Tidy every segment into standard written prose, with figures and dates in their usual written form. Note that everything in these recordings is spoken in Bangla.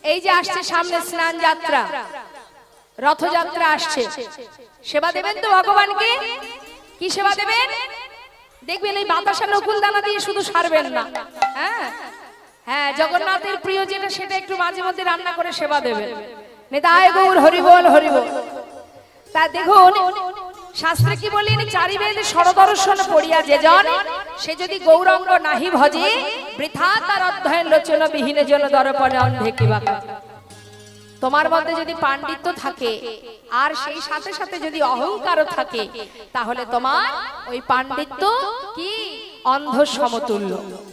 এই যে আসছে সামনে স্নান যাত্রা, রথযাত্রা আসছে, সেবা দেবেন তো ভগবানকে? কি সেবা দেবেন? দেখবেন এই বাতাসা নকুল দানা দিয়ে শুধু সারবেন না, হ্যাঁ হ্যাঁ, জগন্নাথের প্রিয় যেটা সেটা একটু মাঝে মধ্যে রান্না করে সেবা দেবেন। নিতাই গৌর হরি বল হরি বল। তা দেখুন শাস্ত্রে কি বলেন, চারিবেদ সরদর্শন পড়িয়া যে জন, সে যদি গৌরাঙ্গ নাহি ভজে, বৃথা তার অধ্যয়ন লোচন বিহীন জন দর্পণে অন্ধে কি বাঁকা। তোমার মধ্যে যদি পাণ্ডিত্য থাকে আর সেই সাথে সাথে যদি অহংকারও থাকে, তাহলে তোমার ওই পাণ্ডিত্য কি অন্ধ সমতুল্য।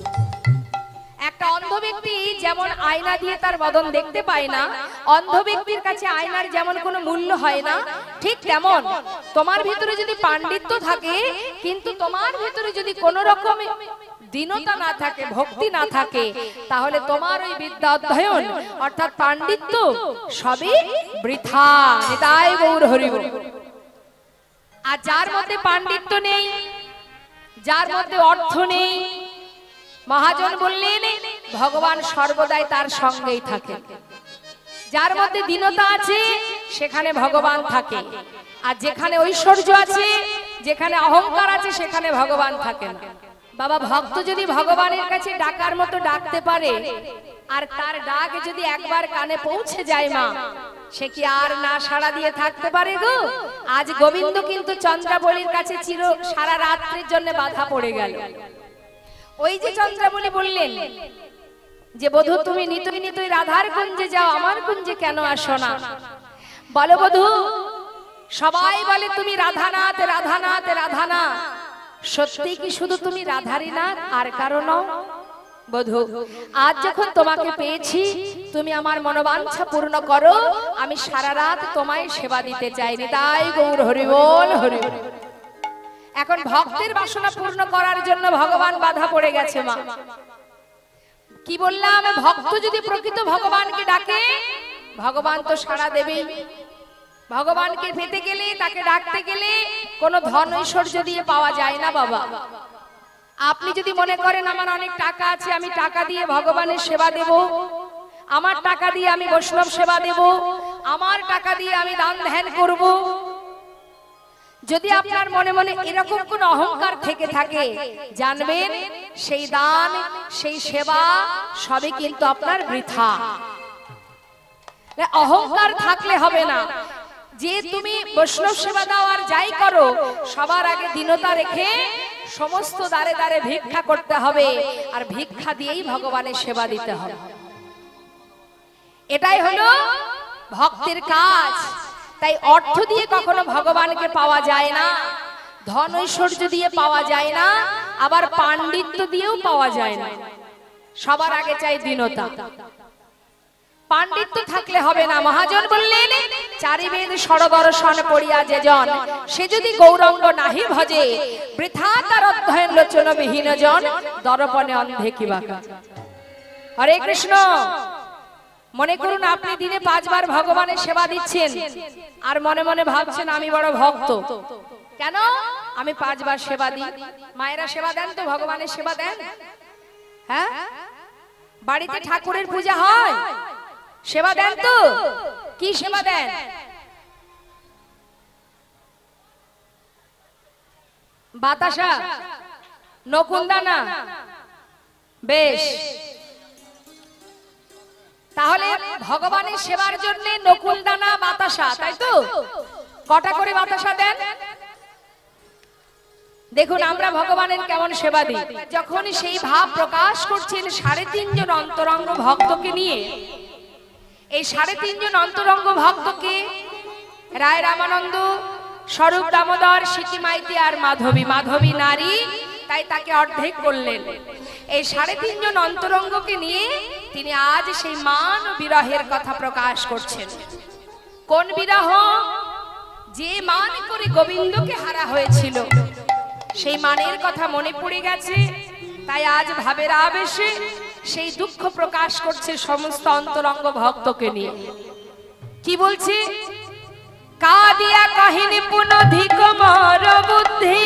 একটা অন্ধ ব্যক্তি যেমন আয়না দিয়ে তার বদন দেখতে পায় না, অন্ধ ব্যক্তির কাছে আয়নার যেমন কোনো মূল্য হয় না, ঠিক তেমন তোমার ভিতরে যদি পাণ্ডিত্য থাকে কিন্তু তোমার ভিতরে যদি কোনো রকম দীনতা না থাকে, ভক্তি না থাকে, তাহলে তোমার ওই বিদ্যা অধ্যয়ন অর্থাৎ পাণ্ডিত্য সবই বৃথা। নিতাই গৌর হরি বল। আর যার মধ্যে পাণ্ডিত্য নেই, যার মধ্যে অর্থ নেই, মহাজন বললেন ভগবান সর্বদাই তার সঙ্গেই থাকে। যার মধ্যে দীনতা আছে সেখানে ভগবান থাকে, আর যেখানে ঐশ্বর্য আছে, যেখানে অহংকার আছে, সেখানে ভগবান থাকে না। বাবা, ভক্ত যদি ভগবানের কাছে ডাকার মতো ডাকতে পারে, আর তার ডাক যদি একবার কানে পৌঁছে যায় মা, সে কি আর না সাড়া দিয়ে থাকতে পারে গো? আজ গোবিন্দ কিন্তু চন্দ্রাবলীর কাছে সারা রাত্রির জন্য বাধা পড়ে গেল। ওই যে চন্দ্রাবলী বললেন যে বধূ তুমি নিতই নিতই রাধার কুঞ্জে যাও, আমার কুঞ্জে কেন আসো না? বলো বধূ, সবাই বলে তুমি রাধানাথ রাধানাথ রাধানাথ, সত্যি কি শুধু তুমি রাধারই নাথ আর কারো নও? বধূ, আজ যখন তোমাকে পেয়েছি, তুমি আমার মনোবাঞ্ছা পূর্ণ করো, আমি সারা রাত তোমায় সেবা দিতে চাই। নিতাই গৌর হরি বল হরি বল। এখন ভক্তের বাসনা পূর্ণ করার জন্য ভগবান বাধা পড়ে গেছে মা। কি বললাম, ভক্ত যদি প্রকৃত ভগবানকে ডাকে, ভগবান তো সাড়া দেবেই। ভগবানকে পেতে গেলে, তাকে ডাকতে গেলে কোনো ধন ঐশ্বর্য দিয়ে পাওয়া যায় না বাবা। আপনি যদি মনে করেন আমার অনেক টাকা আছে, আমি টাকা দিয়ে ভগবানের সেবা দেব, আমার টাকা দিয়ে আমি বৈষ্ণব সেবা দেব, আমার টাকা দিয়ে আমি দান ধ্যান করব, যদি আপনার মনে মনে এরকম কোন অহংকার থেকে থাকে, জানবেন সেই দান, সেই সেবা সবই কিন্তু আপনার বৃথা। অহংকার থাকলে হবে না। যে তুমি বৈষ্ণব সেবা দাও আর যাই করো, সবার আগে দীনতা রেখে সমস্ত দ্বারে দ্বারে ভিক্ষা করতে হবে, আর ভিক্ষা দিয়েই ভগবানের সেবা দিতে হবে। এটাই হলো ভক্তের কাজ। তাই অর্থ দিয়ে কখনো ভগবানকে পাওয়া যায় না, ধন ঐশ্বর্য দিয়ে পাওয়া যায় না, আবার পাণ্ডিত্য দিয়েও পাওয়া যায় না। সবার আগে চাই দীনতা। পাণ্ডিত্য থাকলে হবে না। মহাজন বললেন চারিবেদ সরদর্শন পড়িয়া যে জন, সে যদি গৌরাঙ্গ নাহি ভজে, বৃথা তার অধ্যয়ন লোচন বিহীন জন দর্পণে অন্ধে কি বাঁকা। হরে কৃষ্ণ। মনে করুন আপনি দিনে 5 বার ভগবানের সেবা দিচ্ছেন, আর মনে মনে ভাবছেন আমি বড় ভক্ত, কেন আমি 5 বার সেবা দিই। মায়েরা সেবা দেন তো, ভগবানের সেবা দেন? হ্যাঁ, বাড়িতে ঠাকুরের পূজা হয়, সেবা দেন তো? কি সেবা দেন? বাতাসা, নকুলদানা, বেশ। তাহলে ভগবানের সেবার জন্য নকুলদানা, বাতাসা, তাই তো? কটা করে বাতাসা দেন? দেখুন আমরা ভগবানের কেমন সেবা দিই। যখন সেই ভাব প্রকাশ করছেন 3.5 জন অন্তরঙ্গ ভক্তকে নিয়ে, এই 3.5 জন অন্তরঙ্গ ভক্তকে রায় রামানন্দ, স্বরূপ দামোদর, সিটি মাইতি আর মাধবী, মাধবী নারী, তাই তাকে অর্ধেক করলেন। এই 3.5 জন অন্তরঙ্গকে নিয়ে তিনি আজ সেই মান বিরহের কথা প্রকাশ করছেন। কোন বিরহ? যে মান করে গোবিন্দকে হারা হয়েছিল, সেই মানের কথা মনে পড়ে গেছে, তাই আজ ভাবের আবেশে সেই দুঃখ প্রকাশ করছে সমস্ত অন্তরঙ্গ ভক্তকে নিয়ে। কি বলছে? কাদিয়া কাহিনী পুনধিক মর বুদ্ধি,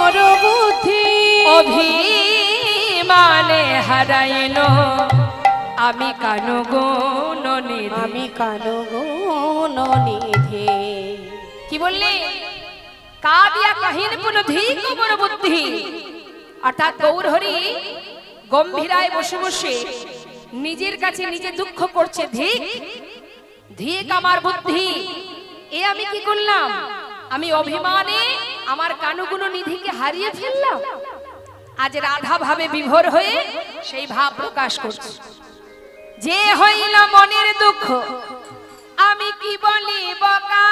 অভিমানে হারাইল আমি কানো গুণ নিধি, আমি কানো গুণ নিধি। কি বললে? কাদিয়া কাহিন পুনধি কোমর বুদ্ধি। অর্থাৎ গৌর হরি গম্ভীরায় বসে বসে নিজের কাছে নিজে দুঃখ করছে, ধিক ধিক আমার বুদ্ধি, এ আমি কি করলাম? আমি অভিমানে আমার কানুগুণ নিধিকে হারিয়ে ফেললাম। আজ রাধা ভাবে বিভোর হয়ে সেই ভাব প্রকাশ করছে। যে হইল মনের দুঃখ আমি কি বলি বকা,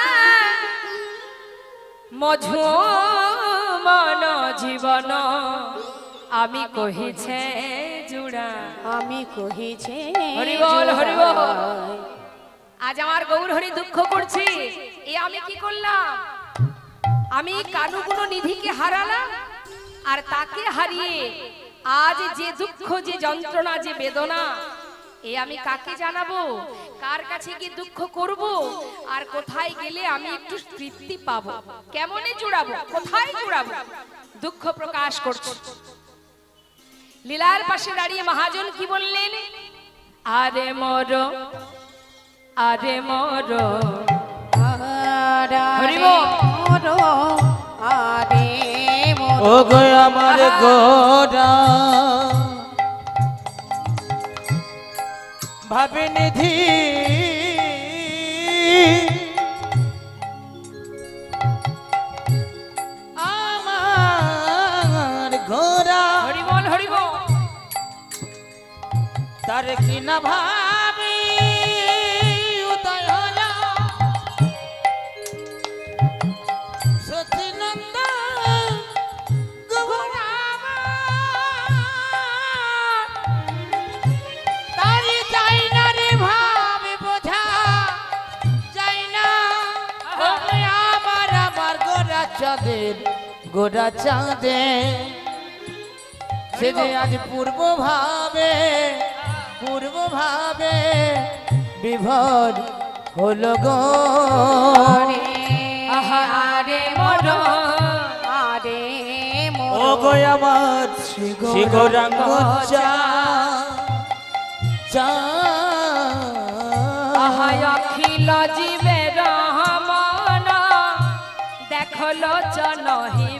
মঝু মন জীবন আমি কহিছে জুড়া, আমি কহিছে হরি বল হরি বল। আজ আমার গৌর হরি দুঃখ করছে, এ আমি কি করলাম? আমি কানুগুণ নিধিকে হারালাম, আর তাকে হারিয়ে আজ যে দুঃখ, যে যন্ত্রণা, যে বেদনা, এ আমি কাকে জানাবো? কার কাছে গিয়ে দুঃখ করব? আর কোথায় গেলে আমি একটু তৃপ্তি পাবো? কেমনে জুড়াবো? কোথায় জুড়াবো? দুঃখ প্রকাশ করছে। লীলার পাশে দাঁড়িয়ে মহাজন কি বললেন? আরে মর, আরে মর, আরে মোর, আরে মোর, ও গো আমার গোরা ভাবে নিধি, আমার গোরা হরি বল হরি বল। তার কি না ভাবি উদয় হলো সচিনন্দ গোরা, তারি যাই না রে ভাবে বোঝা যাই না, আমার আমার গোরা চাঁদের, গোরা চাঁদের সে যে আজ পূর্ব ভাবে বিভোর হলো গো। আরে মর, আরে মোর, ও গো আমার শিগরাঙ্গ আহায় অখিল জীবের মন দেখল চনহি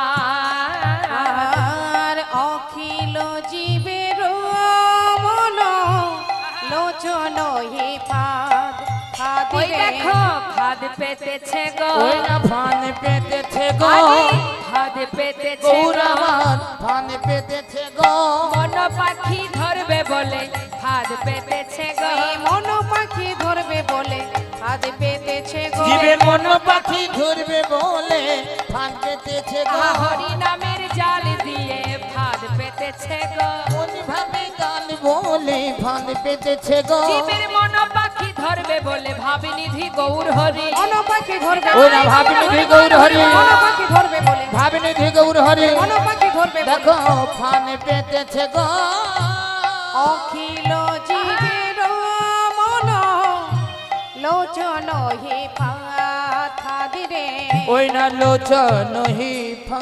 আর অখিল জীবের মন লোচন হে ফাদ, ওই দেখো ফাঁদ পেতেছে গো, ওই না ফান পেতেছে গো, ফাঁদ পেতেছে গৌরামান ফান পেতেছে গো, মন পাখি ধরবে বলে ফাঁদ পেতেছে গো, মন পাখি ধরবে বলে ফাঁদ পেতেছে গো, জীবে মন পাখি ধরবে বলে ফান পেতেছে গো, হরি নামের জাল দিয়ে ফাঁদ পেতেছে গো, মন ভাবে গান বলে ফান পেতেছে গো, জীবের মন পাখি ধরবে বলে ভাবি নিধি গৌর হরি, মন পাখি ধরবে ওই না ভাবিনিধি গৌর হরি, মন পাখি ধরবে বলে ভাবিনিধি গৌর হরি, মন পাখি ধরবে বলে দেখো ফান পেতেছে গো, অখিল জীবের মন লোচন হে ফাদ রে, ওই না লোচন হি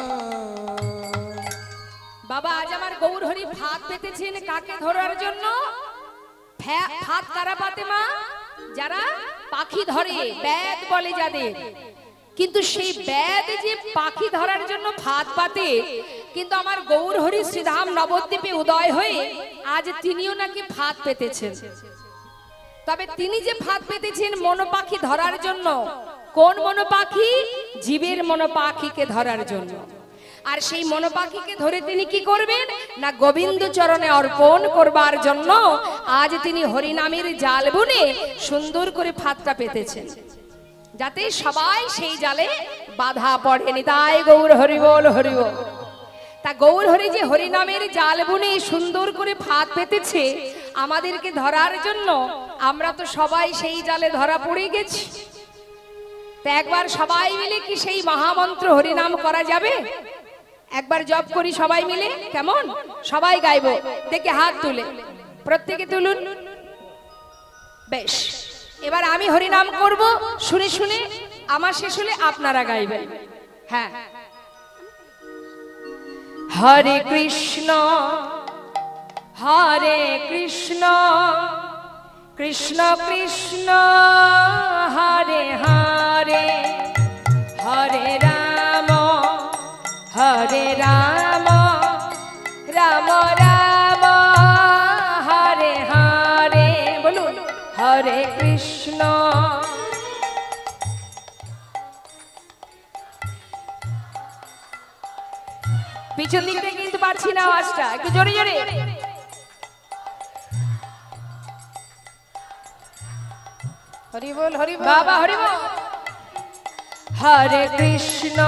বাবা আজ আমার গৌর হরি ফাঁদ পেতেছেন কাকে ধরার জন্য? ফাঁদ কারা পাতে মা? যারা পাখি ধরে, ব্যাদ বলে যাদের। কিন্তু সেই ব্যাদ যে পাখি ধরার জন্য ফাঁদ পাতে, কিন্তু আমার গৌর হরি শ্রীধাম নবদ্বীপে উদয় হয়ে আজ তিনিও নাকি ফাঁদ পেতেছেন। তবে তিনি যে ফাঁদ পেতেছেন মনোপাখি ধরার জন্য, কোন মনোপাখি? জীবের মনোপাখিকে ধরার জন্য। আর সেই মনোপাখিকে ধরে তিনি কি করবেন না? গোবিন্দ চরণে অর্পণ করবার জন্য আজ তিনি হরিনামের জাল বুনে সুন্দর করে ফাঁদটা পেতেছেন, যাতে সবাই সেই জালে বাধা পড়েনি। তাই গৌর হরি বল হরি বল। তা গৌর হরি যে হরিনামের জাল বুনে সুন্দর করে ফাঁদ পেতেছে আমাদেরকে ধরার জন্য, আমরা তো সবাই সেই জালে ধরা পড়ে গেছি। তা একবার সবাই মিলে কি সেই মহামন্ত্র হরিনাম করা যাবে? একবার জপ করি সবাই মিলে, কেমন? সবাই গাইবো, দেখে হাত তুলে, প্রত্যেকে তুলুন। বেশ, এবার আমি হরিনাম করব, শুনে শুনে আমার শেষ হলে আপনারা গাইবেন। হ্যাঁ, হরে কৃষ্ণ হরে কৃষ্ণ কৃষ্ণ কৃষ্ণ হরে হরে হরে রাম রাম রাম হরে হরে বলুন হরে কৃষ্ণ। পিছন দিক থেকে কিন্তু পারছি না আওয়াজটা, একটু জোরে জোরে। হরি বল হরি বল বাবা হরি বল। হরে কৃষ্ণ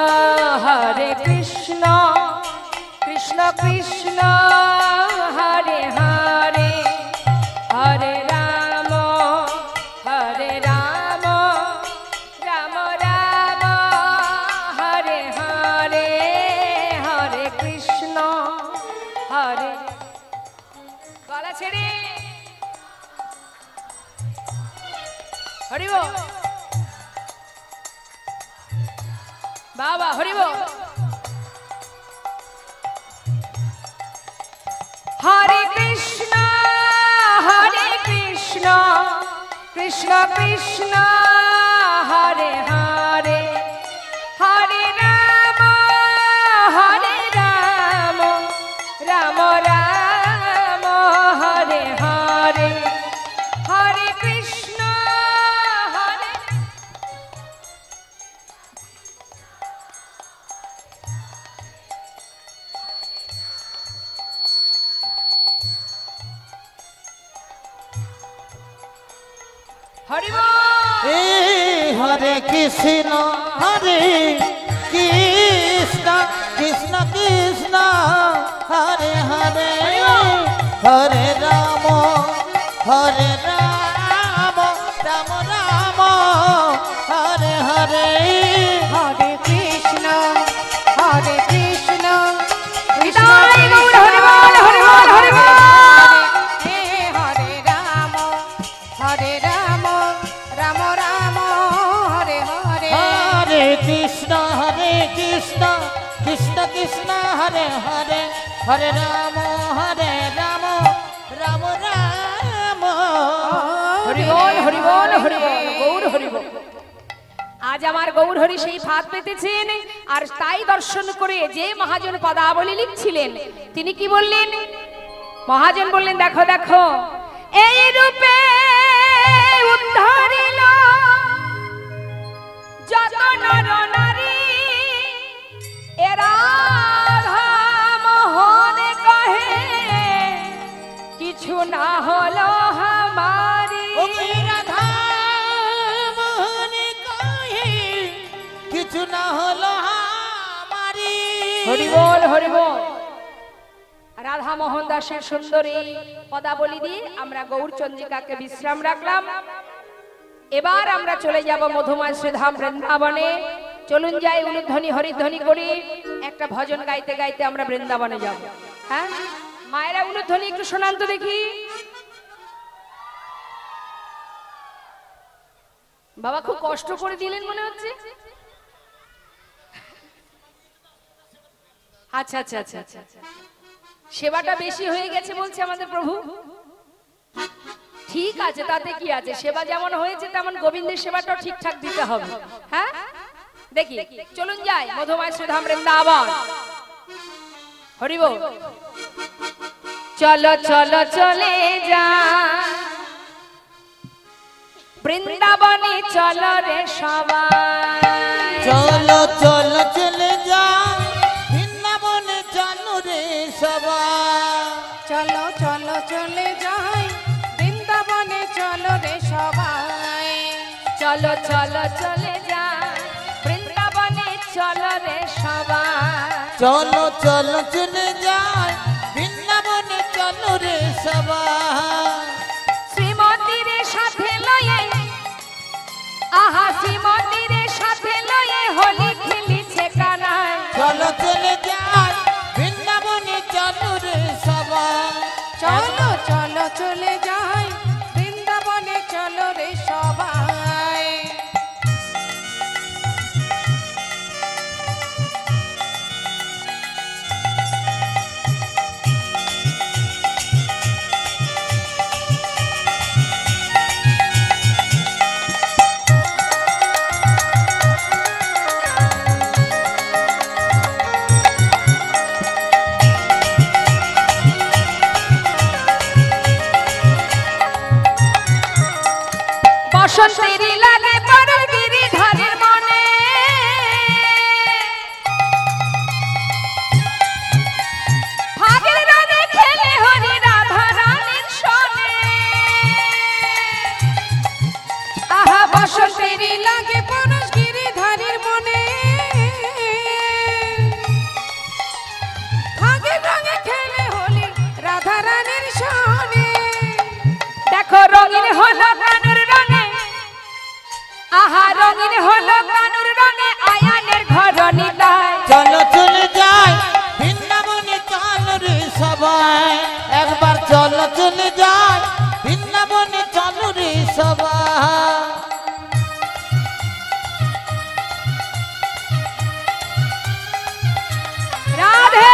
কৃষ্ণ কৃষ্ণ হরে হরে হরে রাম রাম রাম হরে হরে হরে কৃষ্ণ হরে। গলা ছেড়ে হরি বল বাবা হরি বল। হরে কৃষ্ণ কৃষ্ণ কৃষ্ণ হরে হরে হরে রাম রাম রাম হরে হরে হরে কৃষ্ণ হরে। হরি বল। হরে কৃষ্ণ কৃষ্ণ কৃষ্ণ হরে হরে হরে রাম রাম রাম হরে হরে হরে কৃষ্ণ কৃষ্ণ নিতাই গৌর হরি বল হরি বল হরি বল। হে হরে রাম রাম রাম হরে হরে হরে কৃষ্ণ কৃষ্ণ কৃষ্ণ হরে হরে হরে রাম রাম রাম হরি বল হরি বল হরি বল গৌর হরি বল। আজ আমার গৌর হরি সেই ফাঁদ পেতেছেন, আর তাই দর্শন করে যে মহাজন পদাবলী লিখছিলেন তিনি কি বললেন? মহাজন বললেন দেখো দেখো এই রূপে উদ্ধারিল যত নর নারী এরা মোহনে কহে কিছু না হলো হামারি। রাধা মোহনে কহে কিছু না হলো আমারি। হরি বল হরি বল। রাধা মোহন দাসের সুন্দরী পদাবলী দিয়ে আমরা গৌর চন্দ্রিকাকে বিশ্রাম রাখলাম। এবার আমরা চলে যাব মধুময় শ্রীধাম বৃন্দাবনে। চলুন যাই উলুধ্বনি হরিধ্বনি করি, একটা ভজন গাইতে গাইতে আমরা বৃন্দাবনে যাব। হ্যাঁ মায়েরা উলুধ্বনি একটু শোনান তো দেখি। বাবা খুব কষ্ট করে দিলেন মনে হচ্ছে। আচ্ছা আচ্ছা আচ্ছা আচ্ছা, সেবাটা বেশি হয়ে গেছে বলছে আমাদের প্রভু। ঠিক আছে, তাতে কি আছে, সেবা যেমন হয়েছে তেমন গোবিন্দের সেবাটাও ঠিকঠাক দিতে হবে। হ্যাঁ দেখি চলুন যাই মধুময় শ্রীধাম বৃন্দাবন। হরি বল। চলো চলো চলে যা বৃন্দাবনে চলো রে সবাই। চলো চলো চলে যা বৃন্দাবনে চলো রে সবাই। চলো চলো চলে যাই বৃন্দাবনে চলো রে সবাই। চলো চলো চলে যা বৃন্দাবনে চলো রে সবাই। চলো চলো চলে যাই বৃন্দাবনে চলো রে সবাই। শ্রীমতীর সাথে লয়ে আহা শ্রীমতীর সাথে লয়ে হোলি খেলিছে কানাই। চলো চলে যাই বৃন্দাবনে চলো রে সবাই। চলো চলো চলে যাই বৃন্দাবনে চলো রে সবাই। বসন্তেরই লাগে পরের গিরিধারের মনে ফাগের রানে খেলে হরি রাধা রানীর সনে আহা বসন্তেরই লাগে পরশ গিরিধারীর মনে ফাগের রঙে খেলে হোলি রাধা রানীর সনে দেখো রঙিন হলো কানুর রঙে আহা রঙিন হলো কানুর রঙে আয়ানের ঘরণী তাই চলো চলে যাই বৃন্দাবনে চলো রে সবাই একবার চলো চলে যাই বৃন্দাবনে চলো রে সবাই রাধে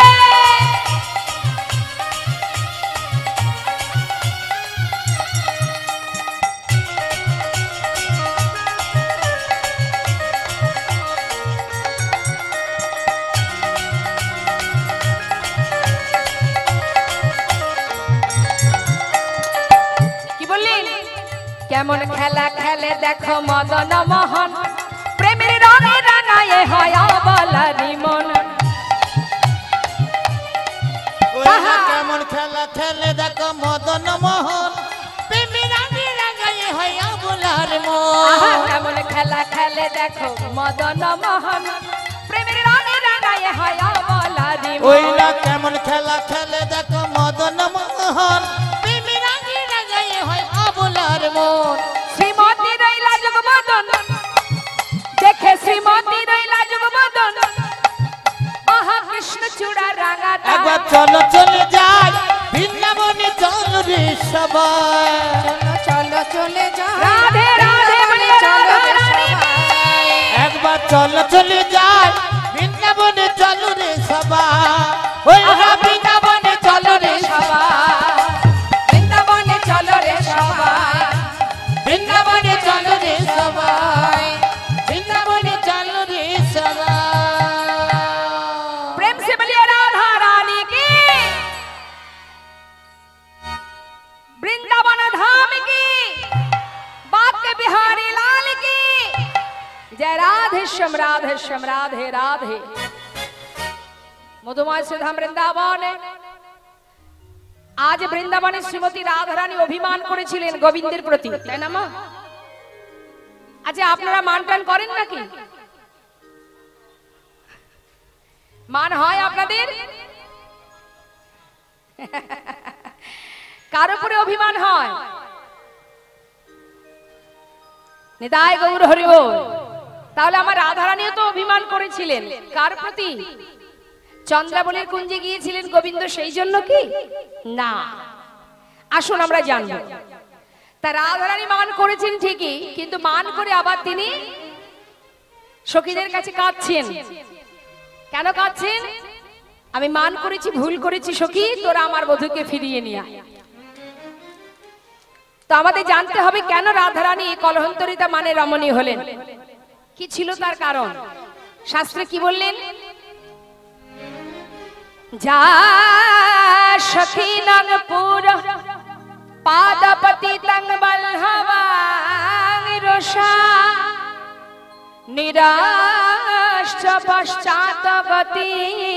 কি বললেন কেমন খেলা খেলে দেখো মদন মোহন প্রেমের রঙে রাঙায়ে হয় বলারি মন ওরা কেমন খেলা খেলে দেখো মদন মোহন প্রেমের রঙে রাঙায়ে হয় বলার আহা, মন কেমন খেলা খেলে দেখো মদন মোহন প্রেমের রঙে রাঙায়ে হয় বলারি মন ওইরা কেমন খেলা খেলে দেখো মদন মোহন প্রেমের রঙে রাঙায়ে হয় বলার মন শ্রীমতী রইলা যুগমদন দেখে শ্রীমতী রইলা যুগমদন আহা কৃষ্ণ চূড়া রাঙা একবার চলো চলে যাই বৃন্দাবনে চলো রে সবাই চলো চলে যাই রাধে রাধে বলে চলো রে রাধা রানী। সবাই একবার চলো চলে যাই বৃন্দাবনে চলো রে সবাই ওইরা বৃন্দাবনে চলো রে সবাই বৃন্দাবনে চলো রে সবাই বৃন্দাবনে চলো রে সবাই বৃন্দাবনে চলো রে সবাই प्रेम से बोलिए राधा रानी की वृंदावन धाम की बाके बिहारी लाल की जय राधे श्याम राधे श्याम राधे राधे मधुमय से धाम वृंदावन आज বৃন্দাবনে শ্রীমতী রাধারানী অভিমান করেছিলেন গোবিন্দের প্রতি তাই না মা আচ্ছা আপনারা মানটান করেন নাকি মান হয় আপনাদের কার উপরে অভিমান হয় নিতাই গৌর হরি বল তাহলে আমার রাধারানীও তো অভিমান করেছিলেন কার প্রতি চন্দ্রাবলীর কুঞ্জে গিয়েছিলেন গোবিন্দ সেই জন্য কি না আসুন আমরা জানবো তা রাধারানী মান করেছেন ঠিকই কিন্তু মান করে আবার তিনি সখীদের কাছে কাঁদছেন কেন কাঁদছেন আমি মান করেছি ভুল করেছি সখী তোরা আমার বধূকে ফিরিয়ে নিয়ে আয় তো আমাদের জানতে হবে কেন রাধারানী কলহন্তরিতা মানে রমণী হলেন কি ছিল তার কারণ শাস্ত্রে কি বললেন যা সখী নগপুর পাদপতি তং বলহবাং রোষা নিরাশ্চ পশ্চাৎ গতি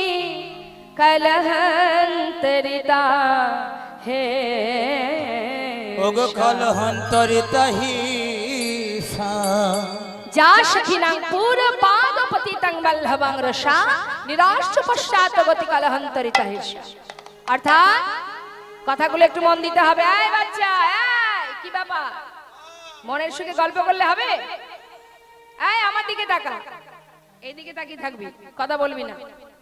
কলহন্তরিতা হে ওগো কলহন্তরিতা হি যা সখিনাং পুর পাদপতি তং বলহবাং রোষা নিরাশ্চ পশ্চাৎ গতি কলহন্তরিতা হে অর্থাৎ কথাগুলো একটু মন দিতে হবে এই বাচ্চা এই কি ব্যাপার মনের সুখে গল্প করলে হবে এই আমার দিকে তাকা এইদিকে তাকিয়ে থাকবি কথা বলবি না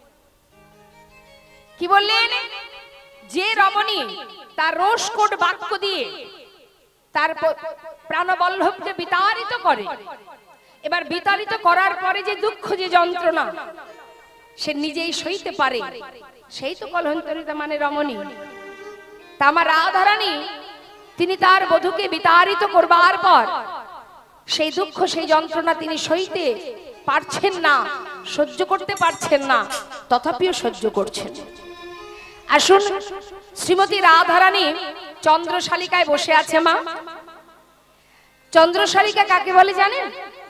কি বললেন যে রমণী তার রোষকোট বাক্য দিয়ে তার প্রাণবল্লভকে বিতাড়িত করে এবার বিতাড়িত করার পরে যে দুঃখ যে যন্ত্রণা সে নিজেই সইতে পারে সেই তো কলহন্তরিতা মানে রমণী তা আমার রাধারানী তিনি তার বধূকে বিতাড়িত করবার পর সেই দুঃখ সেই যন্ত্রণা তিনি সইতে পারছেন না সহ্য করতে পারছেন না তথাপিও সহ্য করছেন আসুন শ্রীমতী রাধারানী চন্দ্রশালিকায় বসে আছে মা চন্দ্রশালিকা কাকে বলে জানেন?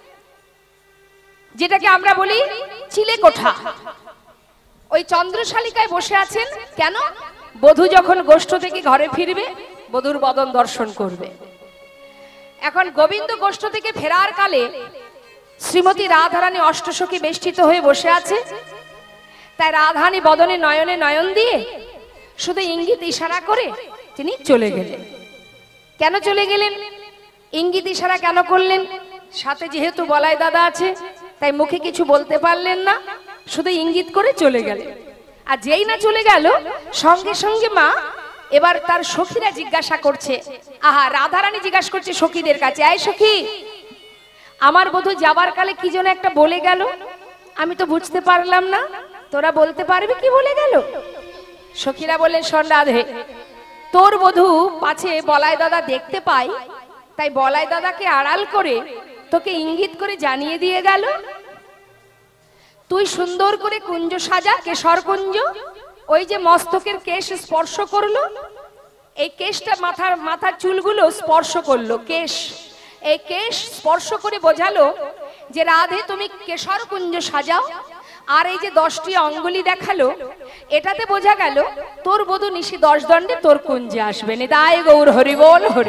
যেটাকে আমরা বলি চিলেকোঠা। ওই চন্দ্রশালিকায় বসে আছেন কেন? বধূ যখন গোষ্ঠ থেকে ঘরে ফিরবে, বধূর বদন দর্শন করবে। এখন গোবিন্দ গোষ্ঠ থেকে ফেরার কালে শ্রীমতী রাধারানী অষ্টসখী বেষ্টিত হয়ে বসে আছে। তাই রাধারানী বদনে নয়নে নয়ন দিয়ে শুধু ইঙ্গিত ইশারা করে তিনি চলে গেলেন। কেন চলে গেলেন? ইঙ্গিত ইশারা কেন করলেন? সাথে যেহেতু বলাই দাদা আছে, তাই মুখে কিছু বলতে পারলেন না, শুধু ইঙ্গিত করে চলে গেলেন। আর যেই না চলে গেল, সঙ্গে সঙ্গে মা এবার তার সখীরা জিজ্ঞাসা করছে, আহা, রাধারানী জিজ্ঞাসা করছে সখীদের কাছে, আয় সখী, আমার বধূ যাবার কালে কি যেন একটা বলে গেল, আমি তো বুঝতে পারলাম না, তোরা বলতে পারবি কি বলে গেল? সখীরা বললেন, শোন রাধে, তোর বধূ পাছে বলাই দাদা দেখতে পাই, তাই বলাই দাদাকে আড়াল করে তোকে ইঙ্গিত করে জানিয়ে দিয়ে গেল, তুই সুন্দর করে কুঞ্জ সাজা, কেশর কুঞ্জ। ওই যে মস্তকের কেশ স্পর্শ করলো, এই কেশটা মাথার চুলগুলো স্পর্শ করলো, কেশ, এই কেশ স্পর্শ করে বোঝালো যে রাধে তুমি কেশর কুঞ্জ সাজাও। আর এই যে 10টি অঙ্গুলি দেখালো, এটাতে বোঝা গেল তোর বধূ নিশি 10 দণ্ডে তোর কুঞ্জে আসবে। নিতাই গৌর হরি বল হরি।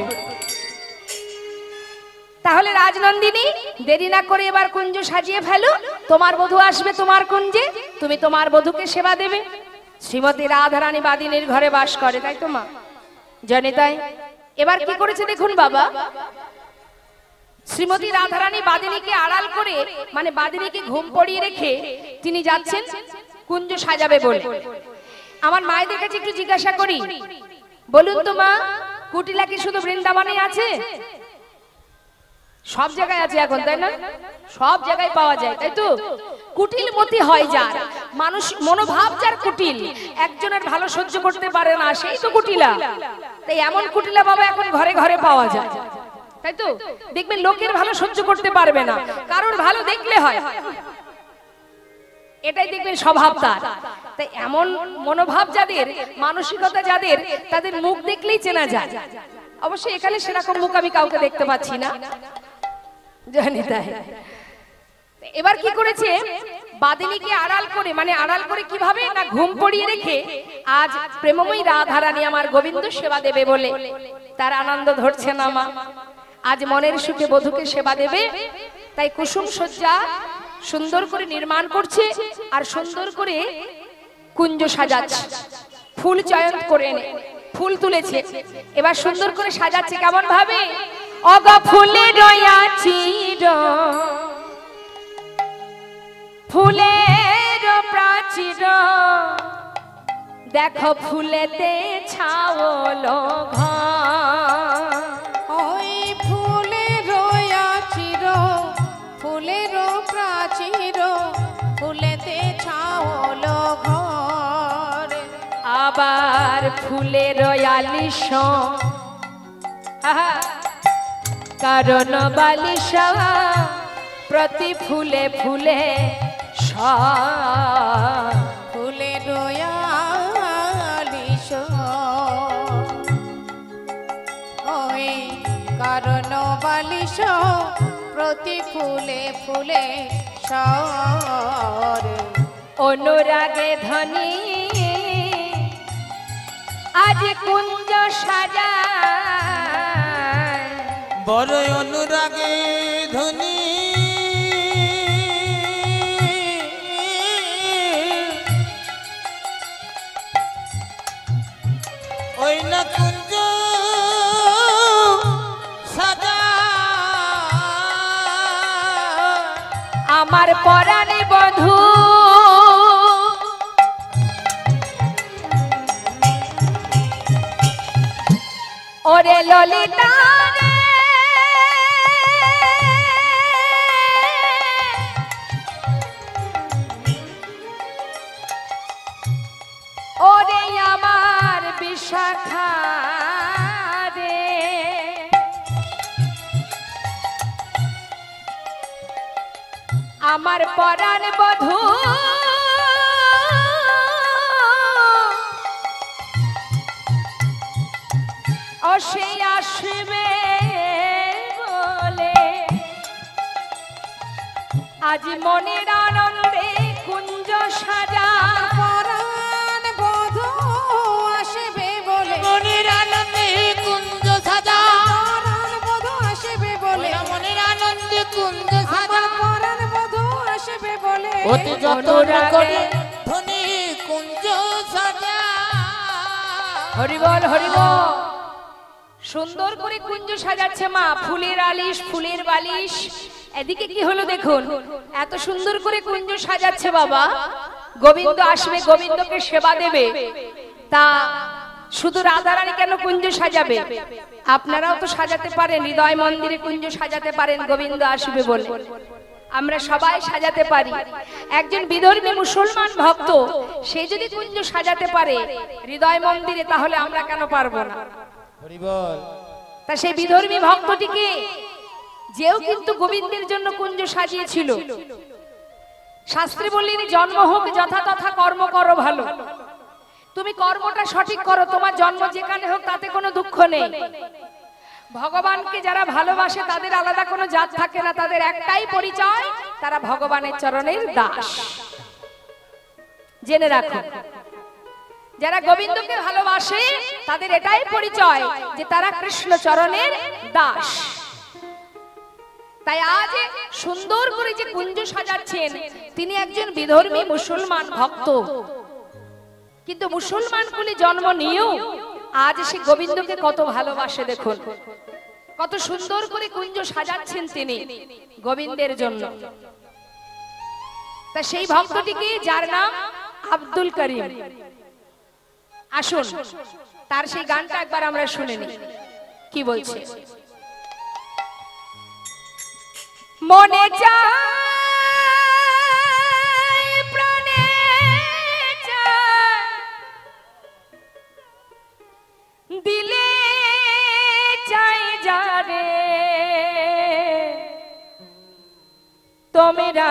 তাহলে রাজনন্দিনী, দেরি না করে এবার কুঞ্জ সাজিয়ে ফেলো, তোমার বধূ আসবে তোমার কুঞ্জে, তুমি তোমার বধূকে সেবা দেবে। শ্রীমতী রাধারানী বাদিনীর ঘরে বাস করে, তাই তো মা? জানি তাই। এবার কি করেছে দেখুন বাবা, শ্রীমতী রাধারানী বাদিনীকে আড়াল করে, মানে বাদিনীকে ঘুম পড়িয়ে রেখে তিনি যাচ্ছেন কুঞ্জ সাজাবে বলে। আমার মায়েদের কাছে একটু জিজ্ঞাসা করি, বলুন তো মা, কুটিলা কি শুধু বৃন্দাবনে আছে? সব জায়গায় আছে এখন, তাই না? সব জায়গায় পাওয়া যায়, তাই তো? কুটিল মতি হয় যার, মানুষ মনোভাব যার কুটিল, একজনের ভালো সহ্য করতে পারে না, সেই তো কুটিলা। তাই এমন কুটিলা বাবা এখন ঘরে ঘরে পাওয়া যায়, তাই তো? দেখবেন লোকের ভালো সহ্য করতে পারবে না, কারোর ভালো দেখলে হয়, এটাই দেখবেন স্বভাব তার। তাই এমন মনোভাব যাদের, মানসিকতা যাদের, তাদের মুখ দেখলেই চেনা যায়। অবশ্যই এখানে সেরকম মুখ আমি কাউকে দেখতে পাচ্ছি না, জানি তাই। এবার কি করেছে, বাদিনীকে আড়াল করে, মানে আড়াল করে কিভাবে না, ঘুম পড়িয়ে রেখে আজ প্রেমময়ী রাধারানী আমার গোবিন্দ সেবা দেবে বলে তার আনন্দ ধরছে না মা। আজ মনের সুখে বধূকে সেবা দেবে, তাই কুসুম সজ্জা সুন্দর করে নির্মাণ করছে আর সুন্দর করে কুঞ্জ সাজাচ্ছে, ফুল চয়ন করে এনে ফুল তুলেছে, এবার সুন্দর করে সাজাচ্ছে। কেমন ভাবে? অগা ফুলে রয়াছি ফুলের প্রাচীর, দেখো ফুলেতে ছাওলো ঘর। ওই ফুলের রয়াচির, ফুলের প্রাচীর, ফুলেতে ছাওলো ঘর। আবার ফুলের আলিশ, কারণ বালিশ প্রতি ফুলে ফুলে ফুলের রয়ালিশ, ওই কারণ বালিশ প্রতি ফুলে ফুলে সর। অনুরাগে ধনী আজ কুঞ্জ সাজা, বড় অনুরাগে ধনী ওই না কুঞ্জ সাজা। আমার পরাণে বধূ ওরে ললিতা রে, ওরে আমার বিশাখা রে, আমার পরাণ বধূ ও সে আসবে বলে আজ মনের আনন্দে কুঞ্জ সাজা পরাণ বধূ আসবে বলে মনের আনন্দে কুঞ্জ সাজা পরাণ বধূ আসবে বলে মনের আনন্দে কুঞ্জ সাজা পরাণ বধূ আসবে বলে অতি যতন করে ধনী কুঞ্জ সাজা। হরি বল হরি বল। সুন্দর করে কুঞ্জ সাজাচ্ছে মা, ফুলের আলিশ ফুলের বালিশ। এদিকে কি হলো দেখুন, এত সুন্দর করে কুঞ্জ সাজাচ্ছে বাবা। গোবিন্দ আসবে, গোবিন্দকে সেবা দেবে, তা শুধু রাধারানী কেন কুঞ্জ সাজাবে? আপনারাও তো সাজাতে পারেন, হৃদয় মন্দিরে কুঞ্জ সাজাতে পারেন গোবিন্দ আসবে বলে। আমরা সবাই সাজাতে পারি। একজন বিধর্মী মুসলমান ভক্ত সে যদি কুঞ্জ সাজাতে পারে হৃদয় মন্দিরে, তাহলে আমরা কেন পারবো না? হরি বল। তা সেই বিধর্মী ভক্তটিকে যেও কিন্তু গোবিন্দের জন্য কুঞ্জ সাজিয়েছিল। শাস্ত্রে বললেন জন্ম হোক যথা তথা কর্ম করো ভালো। তুমি কর্মটা সঠিক করো, তোমার জন্ম যেখানে হোক তাতে কোনো দুঃখ নেই। ভগবানকে যারা ভালোবাসে তাদের আলাদা কোনো জাত থাকে না, তাদের একটাই পরিচয়, তারা ভগবানের চরণের দাস। জেনে রাখো, যারা গোবিন্দকে ভালোবাসে তাদের এটাই পরিচয় যে তারা কৃষ্ণ চরণের দাস। তাই আজ সুন্দর করে যে কুঞ্জ সাজাচ্ছেন তিনি একজন বিধর্মী মুসলমান ভক্ত, কিন্তু মুসলমান কুলে জন্ম নিয়েও আজ সে গোবিন্দকে কত ভালোবাসে। দেখুন কত সুন্দর করে কুঞ্জ সাজাচ্ছেন তিনি গোবিন্দের জন্য। তা সেই ভক্তটিকে যার নাম আব্দুল করিম, আসুন তার সেই গানটা একবার আমরা শুনে নিই কি বলছে। মনে চায় প্রাণে চায় দিলে চাই যারে তোমরা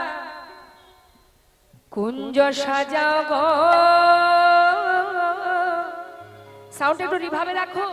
কুঞ্জ সাজাও গো। সাউন্ড একটু রিভাবে রাখো।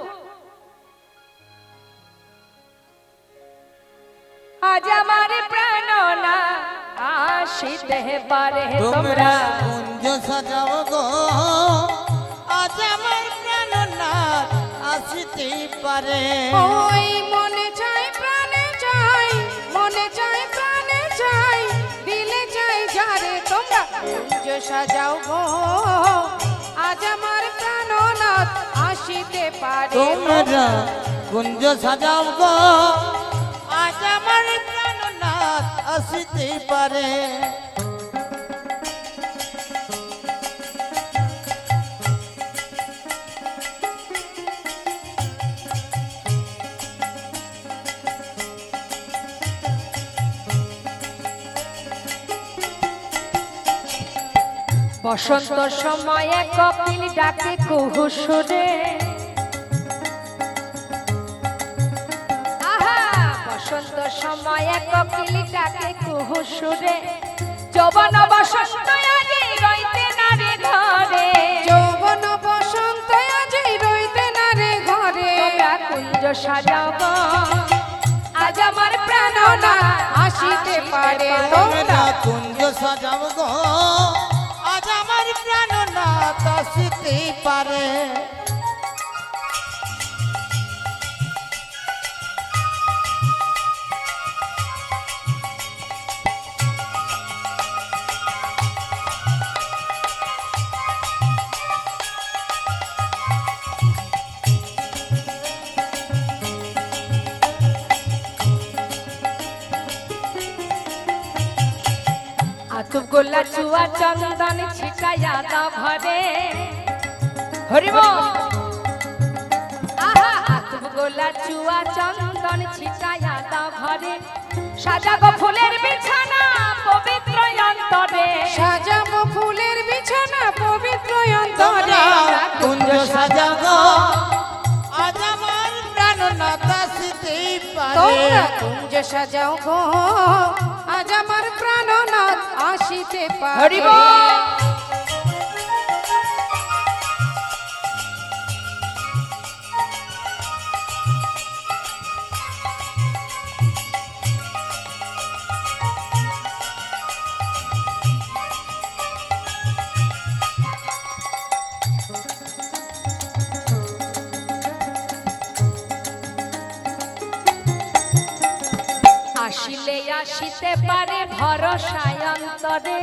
আজ আমার প্রাণনা আসিতে পারে তোমরা কুঞ্জ সাজাও গো, আজ আমার প্রাণনাথ আসিতে পারে। ওই মনে চাই প্রাণে চাই, মনে চাই প্রাণে চাই দিলে চাই যারে তোমরা কুঞ্জ সাজাও গো, আজ আমার প্রাণনাথ আসিতে পারে তোমরা কুঞ্জ সাজাও গো, আজ আমার প্রাণনাথ আসিতে পারে। বসন্ত সময়ে কপিল ডাকে কুহু সুরে, আহা বসন্ত সময়ে কপিল ডাকে কুহু সুরে, যৌবন বসন্ত আজি রইতে না রে ঘরে, যৌবন বসন্ত আজি রইতে না রে ঘরে, তোমরা কুঞ্জ সাজাও গো, আজ আমার প্রাণনা আসিতে পারে তোমরা কুঞ্জ সাজাও গো, আজ আমার প্রাণনাথ আসিতে পারে। আতুপ গোলা চুয়া চন্দন ছিটাইয়া দাও ঘরে, হরি বল। আহা আতুপ গোলা চুয়া চন্দন ছিটাইয়া দাও ঘরে, সাজাবো ফুলের বিছানা পবিত্র অন্তরে, সাজাবো ফুলের বিছানা পবিত্র অন্তরে, তোমরা কুঞ্জ সাজাও গো, আজ আমার প্রাণনাথ আসিতে পারে। তোমরা কুঞ্জ সাজাও গো, আজ আমার প্রাণনাথ আসিতে হরি পারে। বল। আসিলে আসিতে পারে ভরসায় অন্তরে।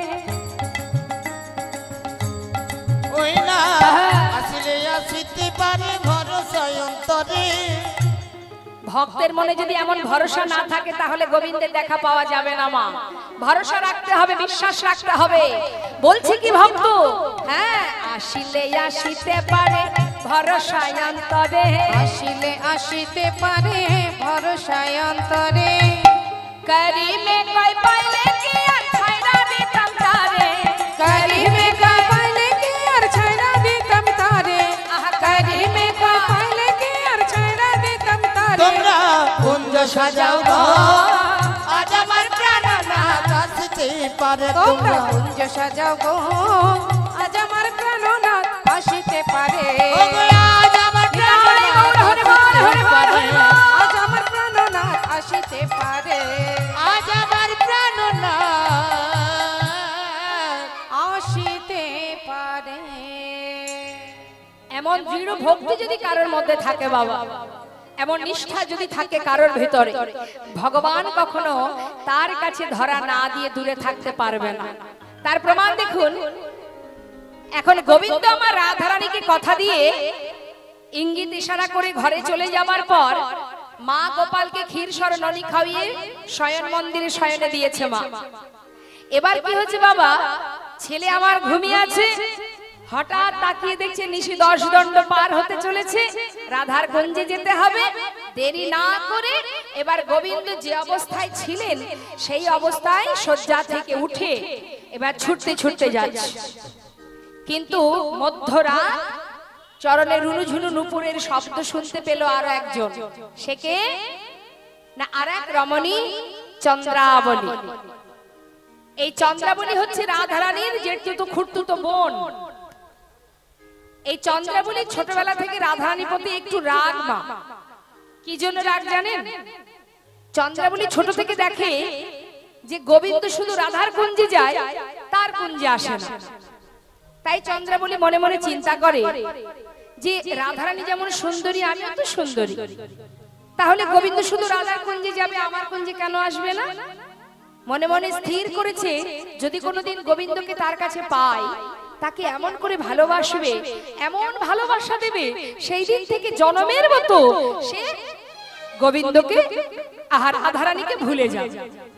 ওই না আসিলে আসিতে পারে ভরসায় অন্তরে। ভক্তের মনে যদি এমন ভরসা না থাকে তাহলে গোবিন্দের দেখা পাওয়া যাবে না মা। ভরসা রাখতে হবে, বিশ্বাস রাখতে হবে। বলছি কি ভক্ত, হ্যাঁ আসিলে আসিতে পারে ভরসায় অন্তরে। আসিলে আসিতে পারে ভরসায় অন্তরে। করিমে কই পাইলে কি আর ছাইরা দিতাম তারে। করিমে কই পাইলে কি আর ছাইরা দিতাম তারে। করিমে কই পাইলে কি আর ছাইরা দিতাম তারে। তোমরা কুঞ্জ সাজাও গো আজ আমার প্রাণনাথ আসিতে পারে। তোমরা কুঞ্জ সাজাও গো আজ আমার প্রাণনাথ আসিতে পারে। আজ আমার আজ আমার প্রাণনাথ আসিতে পারে। আজ আমার প্রাণনাথ আসিতে পারে। এমন দৃঢ় ভক্তি যদি কারোর মধ্যে থাকে বাবা, এমন নিষ্ঠা যদি থাকে কারোর ভিতরে, ভগবান কখনো তার কাছে ধরা না দিয়ে দূরে থাকতে পারবে না। তার প্রমাণ দেখুন, এখন গোবিন্দ আমার রাধারানীকে কথা দিয়ে ইঙ্গিত ইশারা করে ঘরে চলে যাওয়ার পর মা গোপালকে ক্ষীর সরননি খাইয়ে শয়ন মন্দিরে শয়নে দিয়েছে মা। এবার কি হচ্ছে বাবা, ছেলে আমার ঘুমিয়ে আছে, হঠাৎ তাকিয়ে দেখছে নিশি 10 দণ্ড পার হতে চলেছে, রাধার কুঞ্জে যেতে হবে। দেরি না করে এবার গোবিন্দ যে অবস্থায় ছিলেন সেই অবস্থায় শয্যা থেকে উঠে এবার ছুটতে ছুটতে যাচ্ছে। কিন্তু মধ্যরাত চরণে রুনুঝুনু নুপুরের শব্দ শুনতে পেল আরো একজন। সে কে না, আর এক রমণী চন্দ্রাবলী। এই চন্দ্রাবলী হচ্ছে রাধারানীর জেঠতুতো খুড়তুতো বোন। এই চন্দ্রাবলী ছোটবেলা থেকে রাধারানীর প্রতি একটু রাগ মা। কি জন্য রাগ জানেন? চন্দ্রাবলী ছোট থেকে দেখে যে গোবিন্দ শুধু রাধার কুঞ্জে যায়, তার কুঞ্জে আসে না। তাই চন্দ্রাবলী মনে মনে চিন্তা করে যে রাধারানী যেমন সুন্দরী, আমিও তো সুন্দরী, তাহলে গোবিন্দ শুধু রাধার কুঞ্জে যাবে, আমার কুঞ্জে কেন আসবে না? মনে মনে স্থির করেছে যদি কোনোদিন গোবিন্দকে তার কাছে পায়, তাকে এমন করে ভালোবাসবে, এমন ভালোবাসা দেবে, সেই দিন থেকে জনমের মতো সে গোবিন্দকে আর রাধারানীকে ভুলে যাবে।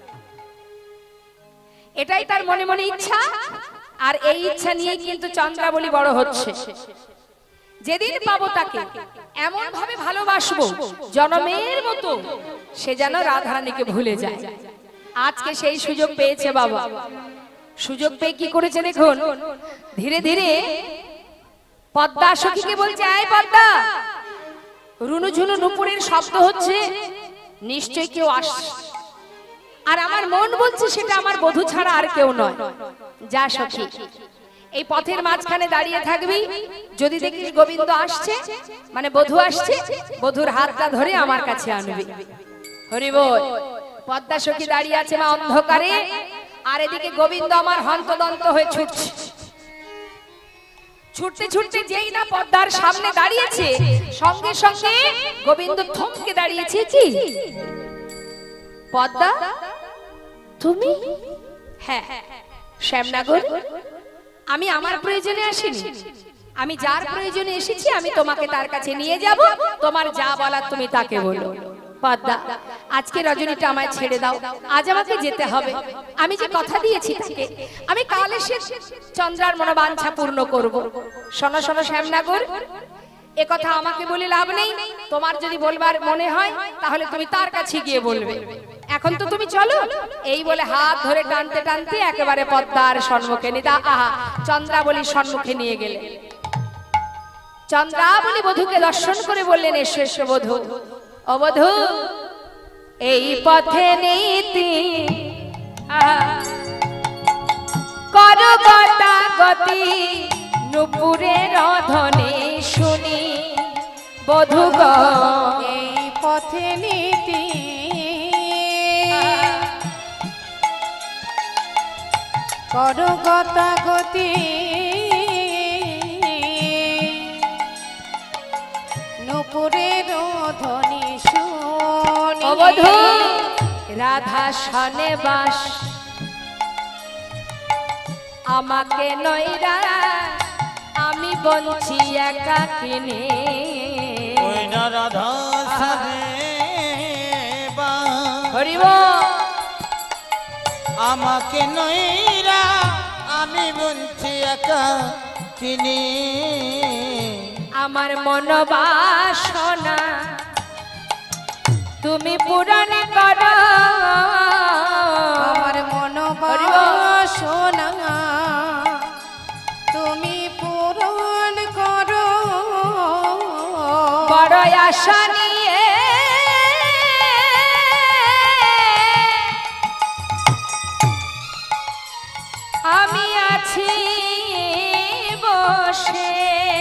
এটাই তার মনে মনে ইচ্ছা। আর এই ইচ্ছা নিয়ে কিন্তু চন্দ্রাবলী বড় হচ্ছে। যেদিন পাবো তাকে এমন ভাবে ভালোবাসবো জনমের মতো সে যেন রাধারানীকে ভুলে যায়। আজকে সেই সুযোগ পেয়েছে বাবা। সুযোগ পেয়ে কি করেছে দেখুন, ধীরে ধীরে পদ্মা সখীকে বলছে, আয় পদ্মা, রুনুঝুনু নুপুরের শব্দ হচ্ছে, নিশ্চয়ই কেউ আসছে। আর আমার মন বলছে সেটা আমার বধূ ছাড়া আর কেউ নয়। যা সখী, এই পথের মাঝখানে দাঁড়িয়ে থাকবি, যদি দেখিস গোবিন্দ আসছে মানে বধূ আসছে, বধূর হাতটা ধরে আমার কাছে আনবি। হরি বল। পদ্মা সখী দাঁড়িয়ে আছে মা অন্ধকারে, আর এদিকে গোবিন্দ আমার হন্তদন্ত হয়ে ছুটছে। ছুটতে ছুটতে যেই না পদ্মার সামনে দাঁড়িয়েছে, সঙ্গে সঙ্গে গোবিন্দ থমকে দাঁড়িয়েছে। কি পদ্মা তুমি? হ্যাঁ শ্যামনগর, আমি আমার প্রয়োজনে আসিনি, আমি যার প্রয়োজনে এসেছি আমি তোমাকে তার কাছে নিয়ে যাব, তোমার যা বলার তুমি তাকে বলো। পদ্মা, আজকে রজনীটা আমায় ছেড়ে দাও, আজ আমাকে যেতে হবে। আমি যে কথা দিয়েছি তাকে আমি কাল এসে চন্দ্রার মনোবাঞ্ছা পূর্ণ করব। শোনো শোনো শ্যামনগর, এ কথা আমাকে বলে লাভ নেই, তোমার যদি বলবার মনে হয় তাহলে তুমি তার কাছে গিয়ে বলবে। এখন তো তুমি চলো। এই বলে হাত ধরে টানতে টানতে একেবারে পদ্মার সম্মুখে নিয়ে চন্দ্রাবলীর সম্মুখে নিয়ে গেলে। চন্দ্রাবলী বধূকে দর্শন করে বললেন, এসো এসো বধূ, ও বধূ, এই পথে নীতি করো গতাগতি, নুপুরের ধ্বনি শুনি বধূ গো, এই পথে নীতি করো গতাগতি, নুপুরের ধ্বনি শুনি। ও বধূ, রাধা সনে বাস আমাকে নইরা আমি বঞ্চি একাকিনী ওই না রাধা সনে বাস হরিব আমাকে নইরা আমি বঞ্চি একা কিনি আমার মন বাসনা তুমি পূরণ করো আমার মন বাসনা তুমি পূরণ করো বড় আশা নিয়ে আমি আছি বসে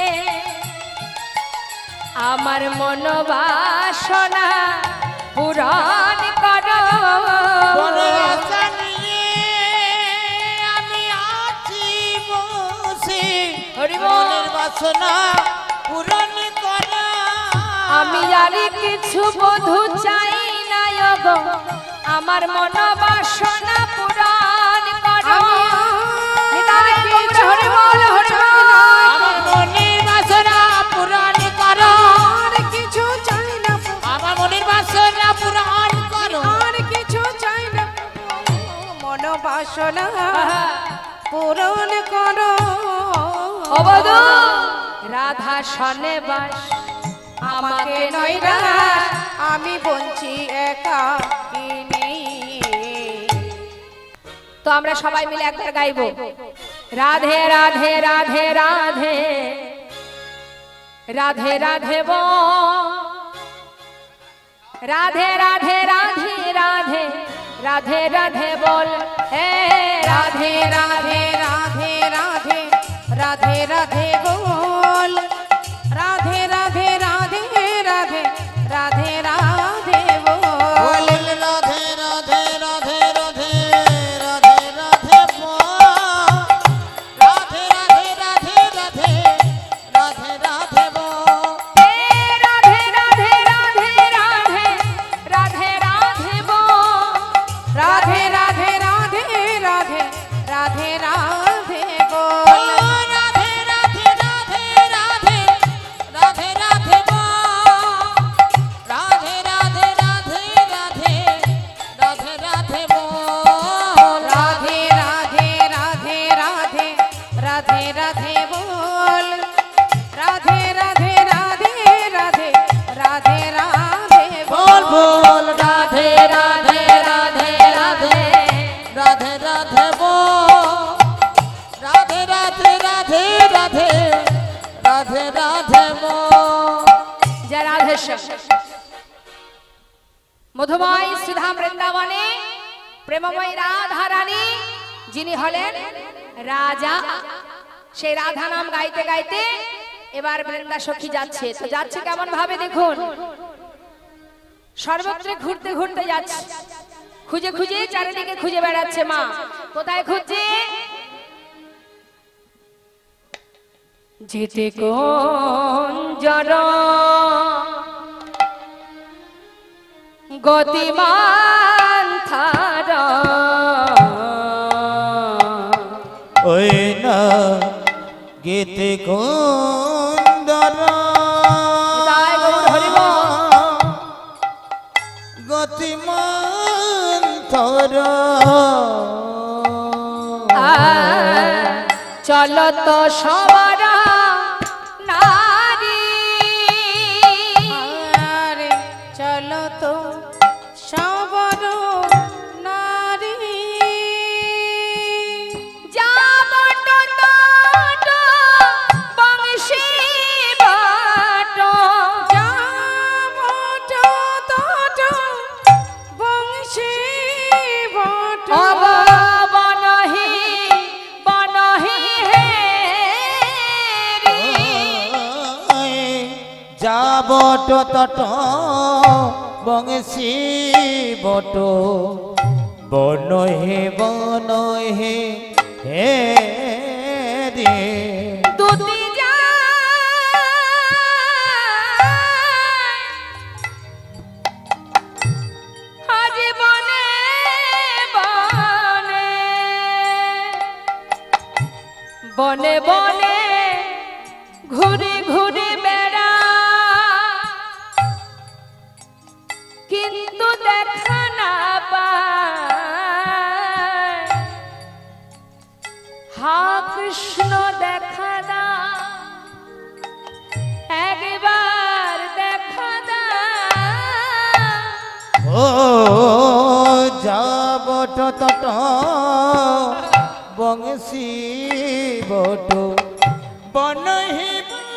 আমার মন বাসনা পূরণ করো বড় আশা নিয়ে আমি আছি বসে হরি বল। মনের বাসনা পূরণ করা আমি আর কিছু বধু চাই না গো আমার মন বাসনা পূরণ করো নিতাই গৌর হরি বল হরি বল। আমার মনের বাসনা পূরণ করো আর কিছু চাই না আমার মনের বাসনা পূরণ করো আর কিছু চাই না মন বাসনা পূরণ করো অবধূ রাধা সনে বাস আমাকে নইরা আমি বঞ্চি একা কিনি তো আমরা সবাই মিলে একবার গাইবো রাধে রাধে রাধে রাধে রাধে রাধে বো রাধে রাধে রাধে রাধে রাধে রাধে বল হে রাধে রাধে রাধে রাধে রাধে রাধে বল রাধে রাধে রাধে রাধে রাধে রাধে বল বলিল রাধে রাধে রাধে রাধে রাধে রাধে বল। রাধে রাধে রাধে রাধে রাধে রাধে বল। হে রাধে রাধে রাধে রাধে রাধে রাধে বো রাধে রাধে রাধে রাধে রাধে রাধে ও বল রাধে রাধে রাধে রাধে রাধে রাধে বল। রাধে রাধে রাধে রাধে রাধে রাধে বল। রাধে রাধে রাধে রাধে রাধে রাধে বল রাধে রাধে রাধে রাধে রাধে রাধে বল বল বল রাধে রাধে রাধে রাধে রাধে রাধে বল। রাধে রাধে রাধে রাধে রাধে রাধে বল। জয় রাধেশ্যাম মধুময় সুধা বৃন্দাবনে প্রেমময় রাধা রানী যিনি হলেন রাজা সেই রাধা নাম গাইতে গাইতে এবার বৃন্দা সখী যাচ্ছে তো যাচ্ছে কেমন ভাবে দেখুন সর্বত্র ঘুরতে ঘুরতে যাচ্ছে খুঁজে খুঁজে চারিদিকে খুঁজে বেড়াচ্ছে মা কোথায় খুঁজছে যেতে কোন জড় গতিমান থার ওই না গীতে কুন্দর তাই গৌর হরি বল। গতিমান থর চলো তো সবার নারী আরে চলো তো সবর নারী যাব তো বংশী বাট যাবট তট বংশী বট অব বনহি বনহি হে যাবট তট বংশী বট বনহে বনহে হে রে দুতি আজ বনে বনে বনে ঘুরে ঘুরে বেড়া কিন্তু দেখা না পায় হা কৃষ্ণ দেখা না একবার দেখা না ও যাবট তট বংশী বট বনহি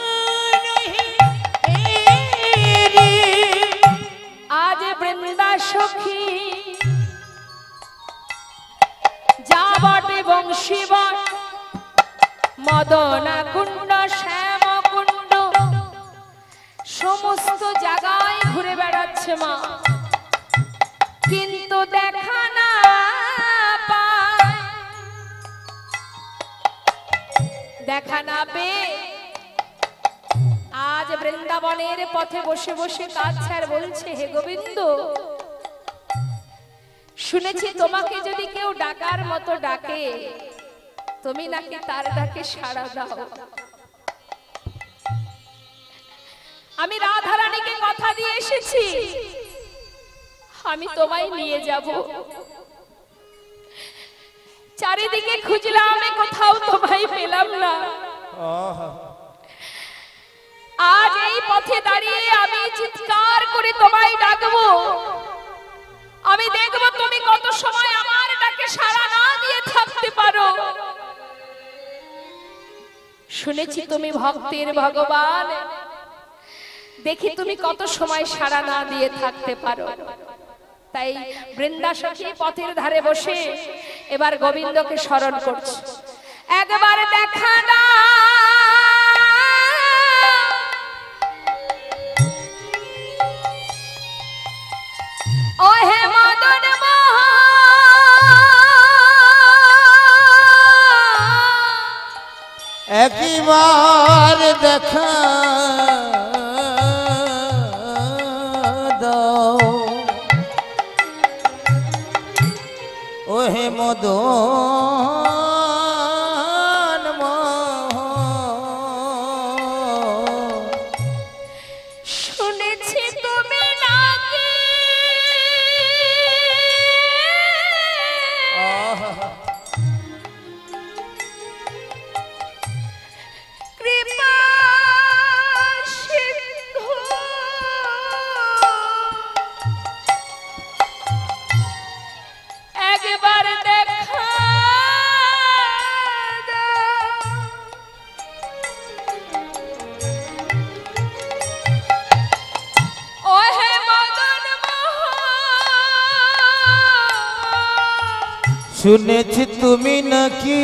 আজ বৃন্দা সখী যা বটে বংশী বট মদনা কুণ্ড শ্যাম কুণ্ড সমস্ত জায়গায় ঘুরে বেড়াচ্ছে মা কিন্তু দেখা না পায় দেখা না পেয়ে আজ বৃন্দাবনের পথে বসে বসে কাঁদছে আর বলছে হে গোবিন্দ শুনেছি তোমাকে যদি কেউ ডাকার মতো ডাকে তুমি নাকি তার ডাকে সাড়া দাও আমি রাধা রানীকে কথা দিয়ে এসেছি আমি তোমায় নিয়ে যাব চারিদিকে খুঁজলাম কোথাও তোমায় পেলাম না আজ এই পথে দাঁড়িয়ে আমি চিৎকার করে তোমায় ডাকবো আমি দেখব তুমি কত সময় আমার ডাকে সাড়া না দিয়ে থাকতে পারো শুনেছি তুমি ভক্তের ভগবান দেখি তুমি কত সময় সাড়া না দিয়ে থাকতে পারো তাই বৃন্দা সখী পথের ধারে বসে এবার গোবিন্দকে স্মরণ করছে একবার দেখা না ও হে মদন একবার দেখা দাও ও হে মদন শুনেছি তুমি নাকি কৃপা সিন্ধু একবার দেখা ও হে মদন শুনেছি তুমি নাকি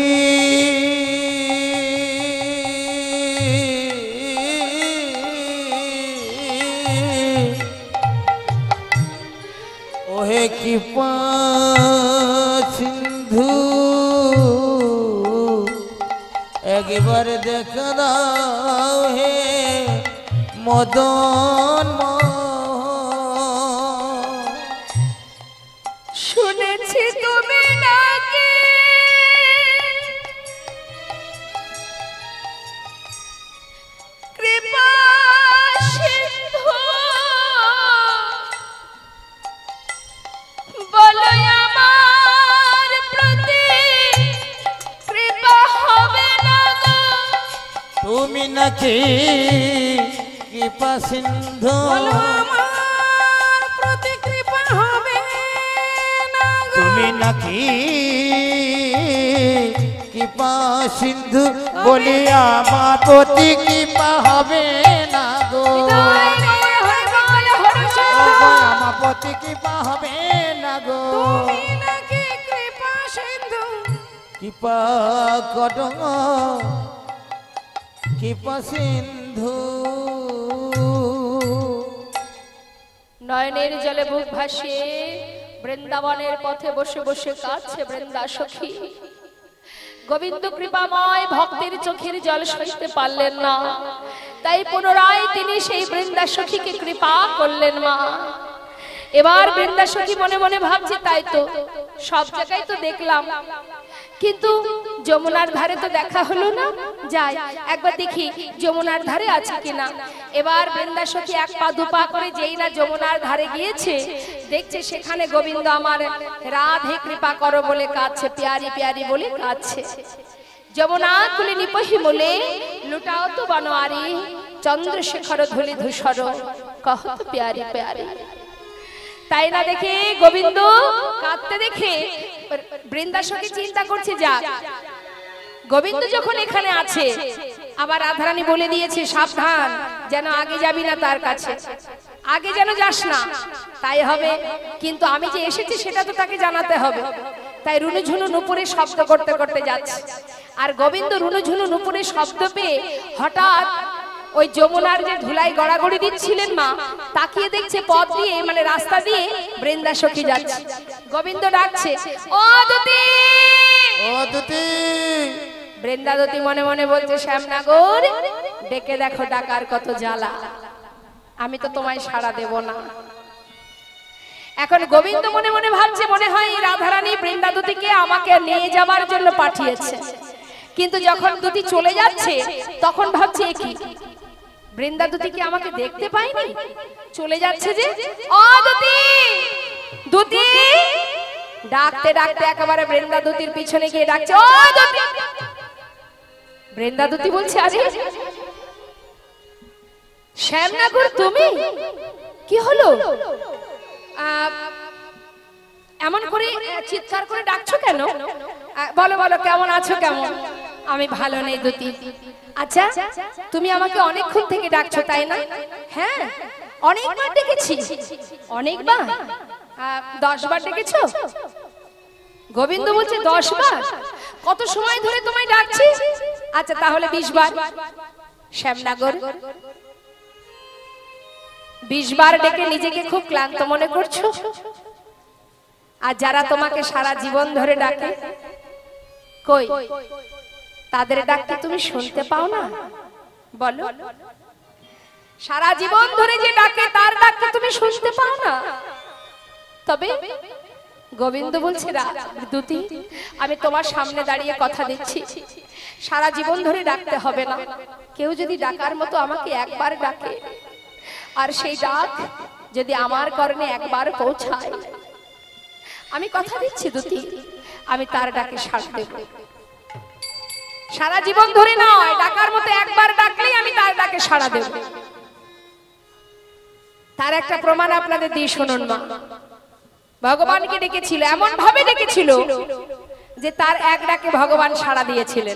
ওহে কৃপা সিন্ধু একবার দেখা দাও হে মদন শুনেছি তুমি নাকি কৃপা সিন্ধু বলো আমার প্রতি কৃপা হবে না গো তুমি নাকি কৃপা সিন্ধু বলো আমার প্রতি কৃপা হবে না গো। তুমি নাকি কৃপা সিন্ধু বলি আমার প্রতি কৃপা হবে না গো হৃদয় রে হরি বল হরি ও সিন্ধু। গো, আমার প্রতি কৃপা হবে না গো তুমি নাকি কৃপা সিন্ধু কৃপা করো কৃপা সিন্ধু নয়নের জলে বুক ভাসিয়ে বৃন্দাবনের পথে বসে বসে কাঁদছে বৃন্দা সখী গোবিন্দ কৃপাময় ভক্তের চোখের জল সইতে পারলেন না তাই পুনরায় তিনি সেই বৃন্দা সখীকে কৃপা করলেন মা এবার বৃন্দা সখী মনে মনে ভাবছে তাই তো সব জায়গায় তো দেখলাম কিন্তু যমুনার ধারে তো দেখা হলো না, যাই একবার দেখি যমুনার ধারে আছে কিনা। এবার বৃন্দা সখী এক পা দুপা করে যেই না যমুনার ধারে গিয়েছে, দেখছে সেখানে গোবিন্দ আমার রাধে কৃপা করো বলে কাঁদছে, প্যারি প্যারি বলে কাঁদছে। যমুনা কুলে নিপহি মোলে লুটাও তো বনোয়ারি, চন্দ্রশেখর ধুলি ধূসর কহত প্যারি প্যারি। তাই না দেখে গোবিন্দ কাঁদতে দেখে বৃন্দা সখী চিন্তা করছে, যা গোবিন্দ যখন এখানে আছে, আবার রাধারানী বলে দিয়েছে সাবধান যেন আগে যাবি না তার কাছে, আগে যেন যাস না, তাই হবে। কিন্তু আমি যে এসেছি সেটা তো তাকে জানাতে হবে। তাই রুনুঝুনু নুপুরে শব্দ করতে করতে যাচ্ছে। আর গোবিন্দ রুনুঝুনু নুপুরে শব্দ পেয়ে হঠাৎ ওই যমুনার যে ধুলাই গড়াগড়ি দিচ্ছিলেন মা, তাকিয়ে দেখছে পথ দিয়ে মানে রাস্তা দিয়ে বৃন্দা সখী যাচ্ছে। গোবিন্দ ডাকছে, ও দুতি, ও দুতি। বৃন্দা দুতি মনে মনে বলছে, শ্যামনগর ডেকে দেখো, ডাকার কত জ্বালা, আমি তো তোমায় সাড়া দেব না। এখন গোবিন্দ মনে মনে ভাবছে, মনে হয় এই রাধারানী বৃন্দা দুতিকে আমাকে নিয়ে যাবার জন্য পাঠিয়েছে। কিন্তু যখন দুতি চলে যাচ্ছে তখন ভাবছে, কি বৃন্দা দুতি কি আমাকে দেখতে পায়নি, চলে যাচ্ছে যে। ও দুতি, দুতি, ডাকতে ডাকতে একেবারে বৃন্দা দুতির পিছনে গিয়ে ডাকছে, ও দুতি। বৃন্দা দুতি বলছে, আরে শ্যামনগর তুমি, কি হলো এমন করে চিৎকার করে ডাকছো কেন? বলো বলো কেমন আছো, কেমন? আমি ভালো নেই দুতি। আচ্ছা তুমি আমাকে অনেকক্ষণ থেকে ডাকছো তাই না? হ্যাঁ অনেকবার ডেকেছি। অনেকবার? 10 বার ডেকেছো? গোবিন্দ বলছে 10 বার? কত সময় ধরে তোমায় ডাকছি? আচ্ছা তাহলে 20 বার। শ্যামনগর 20 বার ডেকে নিজেকে খুব ক্লান্ত মনে করছো? আর যারা তোমাকে সারা জীবন ধরে ডাকে, কই তাদের ডাকতে তুমি শুনতে পাও না? বলো, সারা জীবন ধরে যে ডাকে তার ডাকতে তুমি শুনতে পাও না? তবে গোবিন্দ বলছে, দুতি আমি তোমার সামনে দাঁড়িয়ে কথা দিচ্ছি, সারা জীবন ধরে ডাকতে হবে না। কেউ যদি ডাকার মতো আমাকে একবার ডাকে, আর সেই ডাক যদি আমার কর্ণে একবার পৌঁছায়, আমি কথা দিচ্ছি দুতি আমি তার ডাকে সাড়া দেব। সারা জীবন ধরে নয়, ডাকার মতো একবার ডাকলেই আমি তার ডাকে সাড়া দেব। তার একটা প্রমাণ আপনাদের দিয়ে শুনুন মা। ভগবানকে ডেকেছিল, এমন ভাবে ডেকেছিল যে তার এক ডাকে ভগবান সাড়া দিয়েছিলেন।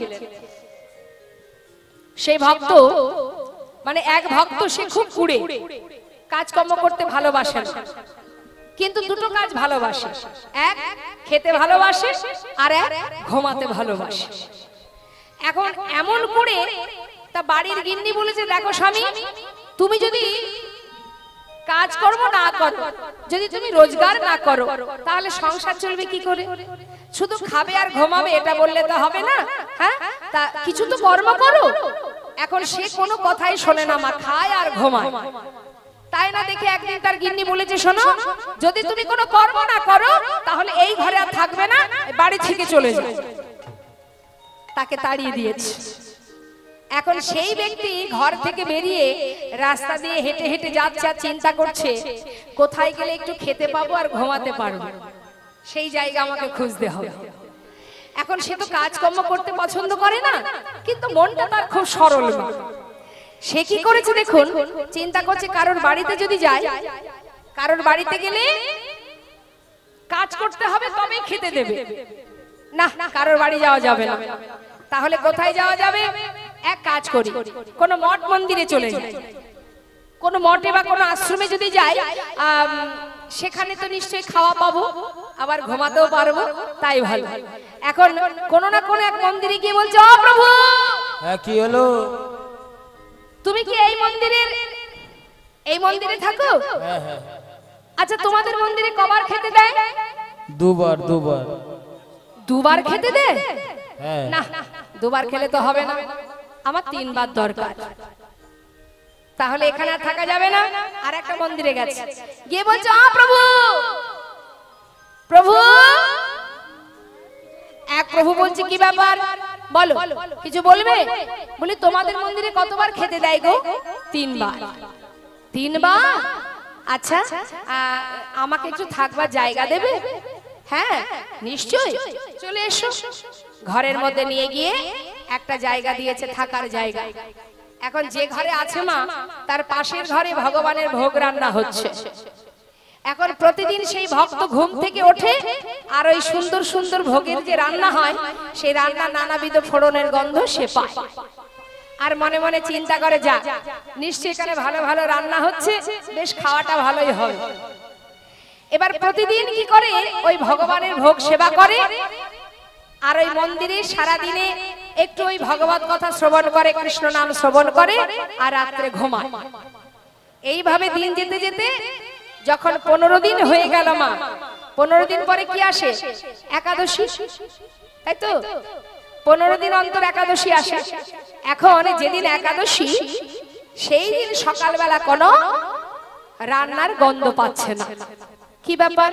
সেই ভক্ত মানে এক ভক্ত, সে খুব কুড়ে, কাজকর্ম করতে ভালোবাসে না, কিন্তু দুটো কাজ ভালোবাসে, এক খেতে ভালোবাসে আর এক ঘুমাতে ভালোবাসে। এখন এমন করে তা বাড়ির গিন্নি বলেছে, দেখো স্বামী তুমি যদি কাজকর্ম না করো, যদি তুমি রোজগার না করো, তাহলে সংসার চলবে কি করে? শুধু খাবে আর ঘুমাবে এটা বললে তো হবে না, হ্যাঁ তা কিছু তো কর্ম করো। এখন সে কোনো কথাই শোনে না, মা খায় আর ঘুমায়। তাই না দেখে একদিন তার গিন্নি বলেছে, শোনো যদি তুমি কোনো কর্ম না করো তাহলে এই ঘরে আর থাকবে না, বাড়ি থেকে চলে যাও। তাকে তাড়িয়ে দিয়েছে। এখন সেই ব্যক্তি ঘর থেকে বেরিয়ে রাস্তা দিয়ে হেঁটে হেঁটে যাচ্ছে আর চিন্তা করছে কোথায় গেলে একটু খেতে পাবো আর ঘুমাতে পারবো, সেই জায়গা আমাকে খুঁজতে হবে। এখন সে তো কাজকর্ম করতে পছন্দ করে না, কিন্তু মনটা তার খুব সরল। সে কি করেছে দেখুন, চিন্তা করছে কারোর বাড়িতে যদি যায়, কারোর বাড়িতে গেলে কাজ করতে হবে তবেই খেতে দেবে, না কারোর বাড়ি যাওয়া যাবে না। তাহলে কোথায় যাওয়া যাবে? এক কাজ করি, কোন মঠ মন্দিরে চলে যাই, কোন মঠে বা কোন আশ্রমে যদি যাই, সেখানে তো নিশ্চয়ই খাওয়া পাবো, আবার ঘুমাতেও পারবো, তাই ভালো। এখন কোন না কোন এক মন্দিরে গিয়ে বলছে, ও প্রভু কি হলো, তুমি কি এই মন্দিরে থাকো? আচ্ছা তোমাদের মন্দিরে কবার খেতে দেয়? দুবার। দুবার খেতে দেয়? হ্যাঁ। না দুবার খেলে তো হবে না, আমার 3 বার দরকার। তাহলে এখানে আর থাকা যাবে না, আর একটা মন্দিরে গেছে, গিয়ে বলছে, আ প্রভু। প্রভু এক প্রভু বলছে, বলছে কি ব্যাপার বলো, কিছু বলবে? বলি তোমাদের মন্দিরে কতবার খেতে দেয় গো? 3 বার। 3 বার? আচ্ছা, আমাকে একটু থাকবার জায়গা দেবে? হ্যাঁ নিশ্চয়ই, চলে এসো। ঘরের মধ্যে নিয়ে গিয়ে একটা জায়গা দিয়েছে, থাকার জায়গা। এখন যে ঘরে আছে মা, তার পাশের ঘরে ভগবানের ভোগ রান্না হচ্ছে। এখন প্রতিদিন সেই ভক্ত ঘুম থেকে ওঠে আর ওই সুন্দর সুন্দর ভোগের যে রান্না হয়, সেই রান্না নানাবিধ ফোড়নের গন্ধ সে পায়। আর মনে মনে চিন্তা করে, যা নিশ্চয়ই এখানে ভালো ভালো রান্না হচ্ছে, বেশ খাওয়াটা ভালোই হবে। এবার প্রতিদিন কি করে, ওই ভগবানের ভোগ সেবা করে আর ওই মন্দিরে সারা দিনে একটু ওই ভগবত কথা শ্রবণ করে, কৃষ্ণ নাম শ্রবণ করে আর রাত্রে ঘুমায়। এইভাবে দিন যেতে যেতে যখন 15 দিন হয়ে গেল মা, 15 দিন পরে কি আসে? একাদশী, তাই তো? 15 দিন অন্তর একাদশী আসে। এখন যেদিন একাদশী, সেই দিন সকালবেলা কোনো রান্নার গন্ধ পাচ্ছে না। কি ব্যাপার,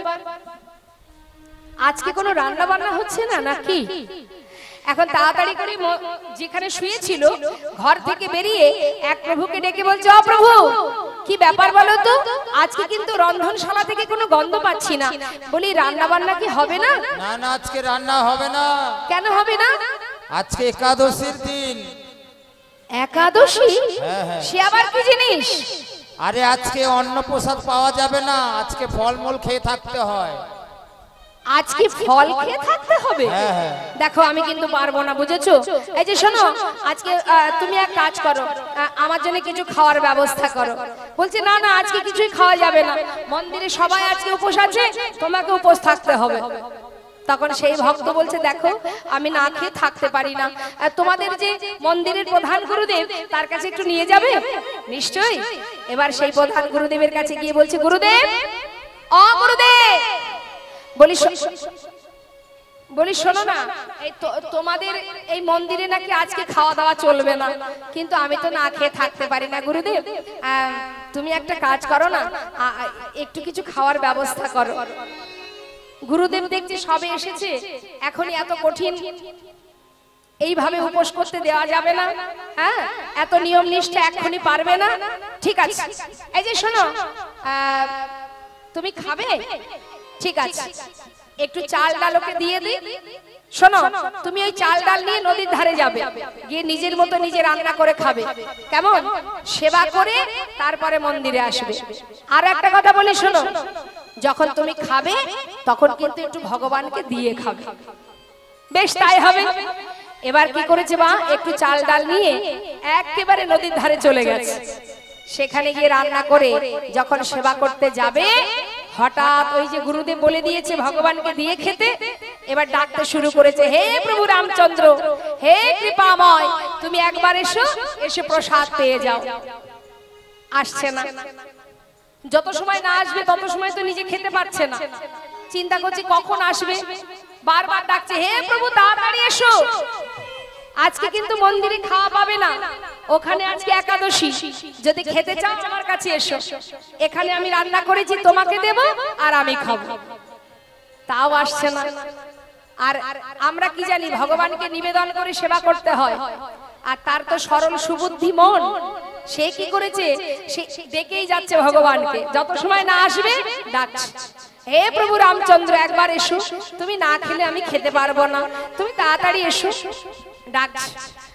আজকে কোনো রান্না বান্না হচ্ছে না নাকি? এখন তাড়াতাড়ি করে যেখানে শুয়েছিল ঘর থেকে বেরিয়ে এক প্রভুকে ডেকে বলছে, ও প্রভু কি ব্যাপার বলো তো, আজকে কিন্তু রন্ধনশালা থেকে কোনো গন্ধ পাচ্ছি না। বলি রান্না বান্না কি হবে না? না না, আজকে রান্না হবে না। কেন হবে না? আজকে একাদশীর দিন। একাদশী? হ্যাঁ হ্যাঁ। সে আবার কি জিনিস? আরে আজকে অন্ন প্রসাদ পাওয়া যাবে না, আজকে ফলমূল খেয়ে থাকতে হয়। আজকে ফল খেয়ে থাকতে হবে? হ্যাঁ হ্যাঁ। দেখো আমি কিন্তু পারবো না, বুঝেছো? এই যে শোনো, আজকে তুমি এক কাজ করো, আমার জন্য কিছু খাওয়ার ব্যবস্থা করো। বলছে না না, আজকে কিছুই খাওয়া যাবে না, মন্দিরে সবাই আজকে উপোস আছে, তোমাকে উপোস থাকতে হবে। তখন সেই ভক্ত বলছে, দেখো আমি না খেয়ে থাকতে পারি না, তোমাদের যে মন্দিরের প্রধান গুরুদেব, তার কাছে একটু নিয়ে যাবে? নিশ্চয়ই। এবার সেই প্রধান গুরুদেবের কাছে গিয়ে বলছে, গুরুদেব, ও গুরুদেব, বলি শোনো না, এই তোমাদের এই মন্দিরে নাকি আজকে খাওয়া দাওয়া চলবে না, কিন্তু আমি তো না খেয়ে থাকতে পারি না গুরুদেব, তুমি একটা কাজ করো না, একটু কিছু খাওয়ার ব্যবস্থা করো। গুরুদেব দেখছে সবে এসেছে, এখনই এত কঠিন এইভাবে উপোস করতে দেওয়া যাবে না, হ্যাঁ এত নিয়ম নিষ্ঠা এখনই পারবে না। ঠিক আছে, এই যে শোনো, তুমি খাবে? ঠিক আছে, একটু চাল ডাল ওকে দিয়ে দিই। শোনো, তুমি ওই চাল ডাল নিয়ে নদীর ধারে যাবে, গিয়ে নিজের মতো নিজে রান্না করে খাবে, কেমন? সেবা করে তারপরে মন্দিরে আসবে। আর একটা কথা বলি শোনো, যখন তুমি খাবে তখন কিন্তু একটু ভগবানকে দিয়ে খাবে। বেশ তাই হবে। এবার কি করেছে মা, একটু চাল ডাল নিয়ে একেবারে নদীর ধারে চলে গেছে। সেখানে গিয়ে রান্না করে যখন সেবা করতে যাবে, হঠাৎ ওই যে গুরুদেব বলে দিয়েছে ভগবানকে দিয়ে খেতে, এবার ডাকতে শুরু করেছে, হে প্রভু রামচন্দ্র, হে কৃপাময়, তুমি একবার এসো, এসে প্রসাদ পেয়ে যাও। আসছে না। যত সময় না আসবে তত সময় তো নিজে খেতে পারছে না, চিন্তা করছে কখন আসবে, বারবার ডাকছে, হে প্রভু তাড়াতাড়ি এসো, আজকে কিন্তু মন্দিরে খাওয়া পাবে না, ওখানে আজকে একাদশী, যদি খেতে চাও আমার কাছে এসো, এখানে আমি রান্না করেছি তোমাকে দেব আর আমি খাবো। তাও আসছে না। আর আমরা কি জানি, ভগবানকে নিবেদন করে সেবা করতে হয়, আর তার তো সরল সুবুদ্ধি মন, সে কি করেছে, সে ডেকেই যাচ্ছে ভগবানকে, যত সময় না আসবে ডাকছে, হে প্রভু রামচন্দ্র একবার এসো, তুমি না খেলে আমি খেতে পারবো না, তুমি তাড়াতাড়ি এসো, ডাকছে।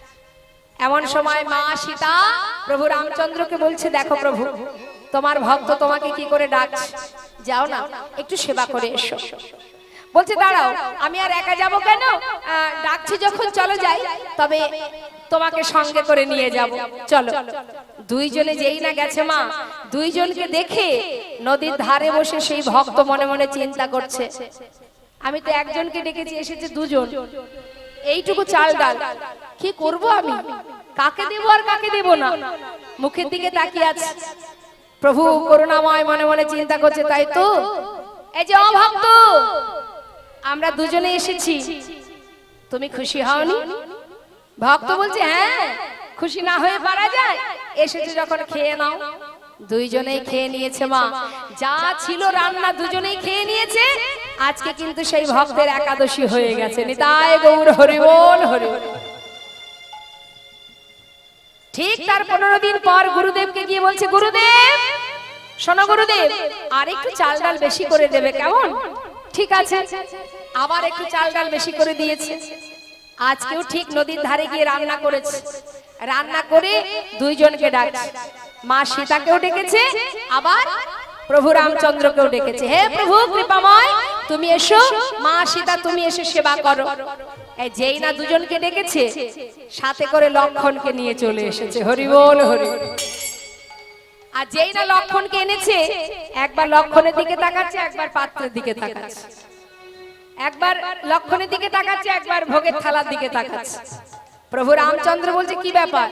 এমন সময় মা সীতা প্রভু রামচন্দ্রকে বলছে, দেখো প্রভু, তোমার ভক্ত তোমাকে কি করে ডাকছে, যাও না একটু সেবা করে এসো। বলছে দাঁড়াও, আমি আর একা যাব কেন, ডাকছি যখন চলো যাই, তবে তোমাকে সঙ্গে করে নিয়ে যাব, চলো। দুইজনে যেই না গেছে মা, দুইজনকে দেখে নদীর ধারে বসে সেই ভক্ত মনে মনে চিন্তা করছে, আমি তো একজনকে ডেকেছি, এসেছে দুজন, এইটুকু চাল ডাল কি করব আমি, কাকে দেব আর কাকে দেব না, মুখের দিকে তাকিয়ে আছে। প্রভু করুণাময় মনে মনে চিন্তা করছে, তাই তো, এই যে অভক্ত, আমরা দুজনে এসেছি, তুমি খুশি হওনি? ভক্ত বলছে, হ্যাঁ খুশি না হয়ে পারা যায়, এসেছে যখন খেয়ে নাও। দুইজনেই খেয়ে নিয়েছে মা, যা ছিল রান্না দুজনেই খেয়ে নিয়েছে, আজকে কিন্তু সেই ভক্তের একাদশী হয়ে গেছে। নিতাই গৌর হরি বল হরি বল। ঠিক তার 15 দিন পর গুরুদেবকে গিয়ে বলছে, গুরুদেব শোনো গুরুদেব, আর একটু চাল ডাল বেশি করে দেবে কেমন? ঠিক আছে, আবার একটু চাল ডাল বেশি করে দিয়েছে। আজকেও ঠিক নদীর ধারে গিয়ে রান্না করেছে। রান্না করে দুইজনকে ডাকছে, মা সীতাকেও ডেকেছে, আবার প্রভু রামচন্দ্রকেও ডেকেছে। হে প্রভু কৃপাময়, তুমি এসো, মা সীতা তুমি এসে সেবা করো। এই যেই না দুজনকে ডেকেছে, সাথে করে লক্ষণকে নিয়ে চলে এসেছে। হরি বল হরি বল। আর যেই না লক্ষণকে এনেছে, একবার লক্ষণের দিকে তাকাচ্ছে, একবার পাত্রের দিকে তাকাচ্ছে, একবার লক্ষণের দিকে তাকাচ্ছে, একবার ভোগের থালার দিকে তাকাচ্ছে। প্রভু রামচন্দ্র বলছে, কি ব্যাপার,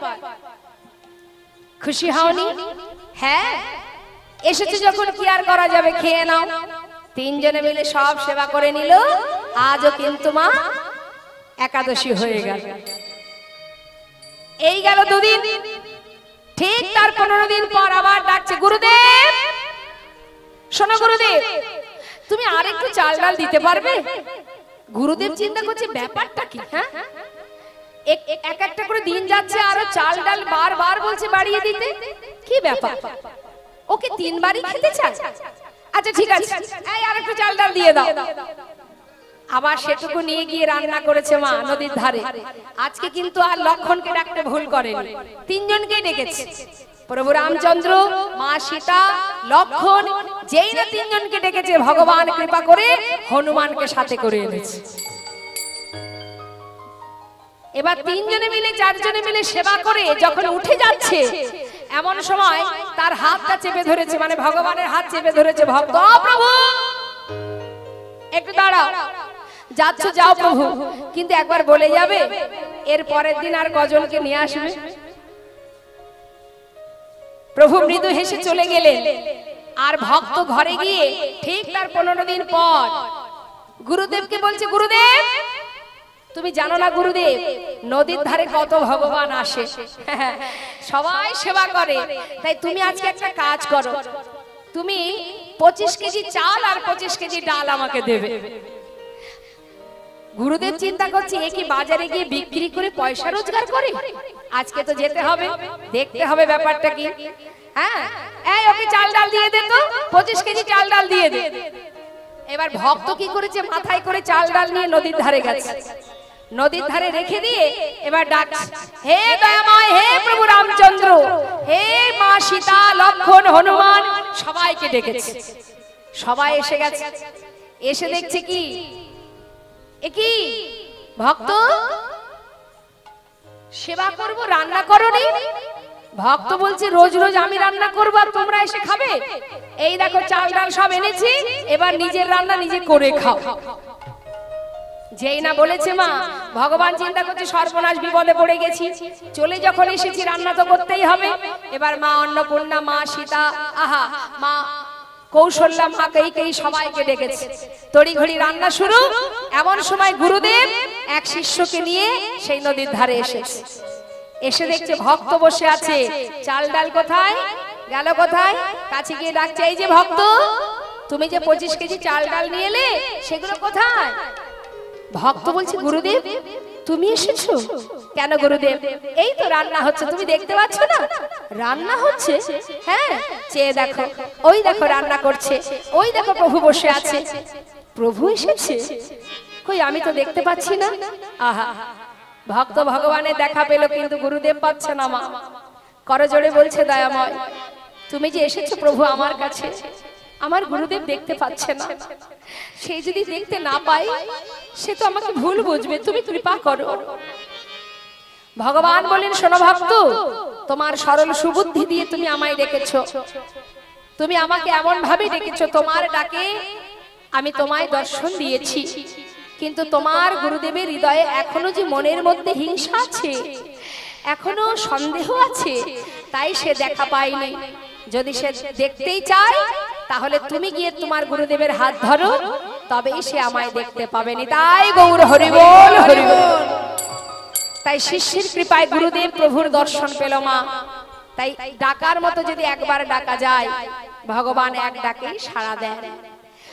খুশি হওনি? হ্যাঁ, এসেছে যখন কি আর করা যাবে, খেয়ে নাও। তিনজনে মিলে সব সেবা করে নিল। আজও কিন্তু মা একাদশী হয়ে গেল। এই গেল দুদিন। ঠিক তার 15 দিন পর আবার ডাকছে, গুরুদেব শোনো গুরুদেব, তুমি আর একটু চাল ডাল দিতে পারবে? গুরুদেব চিন্তা করছে ব্যাপারটা কি। হ্যাঁ, এক একটা করে দিন যাচ্ছে, আরো চাল ডাল বারবার বলছে বাড়িয়ে দিতে। কি ব্যাপার, ওকে 3 বারই খেতে চায়? আচ্ছা ঠিক আছে, এই আর একটু চাল ডাল দিয়ে দাও। আবার সেটুকু নিয়ে গিয়ে রান্না করেছে মা নদীর ধারে। আজকে কিন্তু আর লক্ষণকে ডাকতে ভুল করেনি, তিনজনকেই ডেকেছে। প্রভু রামচন্দ্র, মা সীতা, লক্ষণ, যেই না তিনজনকে ডেকেছে, ভগবান কৃপা করে হনুমানকে সাথে করে এনেছে। এবার তিনজনে মিলে 4 জনে মিলে সেবা করে যখন উঠে যাচ্ছে, এমন সময় তার হাতটা চেপে ধরেছে, মানে ভগবানের হাত চেপে ধরেছে ভক্ত। প্রভু একটু দাঁড়াও, যাচ্ছ যাও প্রভু, কিন্তু একবার বলে যাবে এর পরের দিন আর কজনকে নিয়ে আসবে? প্রভু মৃদু হেসে চলে গেলেন। আর ভক্ত ঘরে গিয়ে ঠিক তার 15 দিন পর গুরুদেবকে বলছে, গুরুদেব তুমি জানো না গুরুদেব, নদীর ধারে কত ভগবান আসে, সবাই সেবা করে, তাই তুমি আজকে একটা কাজ করো, তুমি 25 কেজি চাল আর 25 কেজি ডাল আমাকে দেবে। গুরুদেব চিন্তা করছে, এ কি বাজারে গিয়ে বিক্রি করে পয়সা রোজগার করে? আজকে তো যেতে হবে, দেখতে হবে ব্যাপারটা কি। হ্যাঁ, এই ওকে চাল ডাল দিয়ে দে তো, 25 কেজি চাল ডাল দিয়ে দে। এবার ভক্ত কি করেছে, মাথায় করে চাল ডাল নিয়ে নদীর ধারে গেছে। নদীর ধারে রেখে দিয়ে এবার ডাকছে, হে দয়াময়, হে প্রভু রামচন্দ্র, হে মা সীতা, লক্ষণ, হনুমান, সবাইকে ডেকেছে। সবাই এসে গেছে। এসে দেখছে কি, একই ভক্ত সেবা করব, রান্না করনি? ভক্ত বলছে, রোজ রোজ আমি রান্না করবো আর তোমরা এসে খাবে? এই দেখো চাল ডাল সব এনেছি, এবার নিজের রান্না নিজে করে খাও। যেই না বলেছে মা, ভগবান চিন্তা করছে সর্বনাশ, বিপদে পড়ে গেছি, চলে যখন এসেছি রান্না তো করতেই হবে। এবার মা অন্নপূর্ণা, মা সীতা, আহা মা কৌশল্যা, মা কেই সবাইকে ডেকেছে। তড়িঘড়ি রান্না শুরু। এমন সময় গুরুদেব এক শিষ্যকে নিয়ে সেই নদীর ধারে এসেছে। এসে দেখছে ভক্ত বসে আছে। চাল ডাল কোথায় গেল, কোথায়? কাছে গিয়ে ডাকছে, এই যে ভক্ত, তুমি যে 25 কেজি চাল ডাল নিয়ে এলে, সেগুলো কোথায়? ভক্ত বলছে, গুরুদেব তুমি এসেছো? কেন গুরুদেব? এই তো রান্না হচ্ছে, তুমি দেখতে পাচ্ছ না? রান্না হচ্ছে? হ্যাঁ, চেয়ে দেখো, ওই দেখো রান্না করছে, ওই দেখো প্রভু বসে আছে। প্রভু এসেছে? কই, আমি তো দেখতে পাচ্ছি না। আহা, ভক্ত ভগবানের দেখা পেল, কিন্তু গুরুদেব পাচ্ছে না। মা করজোড়ে বলছে, দয়াময় তুমি যে এসেছো প্রভু আমার কাছে, আমার গুরুদেব দেখতে পাচ্ছে না। সেই যদি দেখতে না পাই, সে তো আমাকে ভুল বুঝবে, তুমি কৃপা করো। ভগবান বলেন, শোনো ভক্ত, তোমার সরল সুবুদ্ধি দিয়ে তুমি আমায় ডেকেছো, তুমি আমাকে এমন ভাবে ডেকেছো, তোমার ডাকে আমি তোমায় দর্শন দিয়েছি, কিন্তু তোমার গুরুদেবের হৃদয়ে এখনো যে মনের মধ্যে হিংসা আছে, এখনো সন্দেহ আছে, তাই সে দেখা পায়নি। যদি সে দেখতেই চায়, তাহলে তুমি গিয়ে তোমার গুরুদেবের হাত ধরো, তবেই সে আমায় দেখতে পাবেনি। তাই গৌর হরি বল হরি বল। তাই শিষ্যের কৃপায় গুরুদেব প্রভুর দর্শন পেল মা। তাই ডাকার মতো যদি একবার ডাকা যায়, ভগবান এক ডাকেই সাড়া দেন।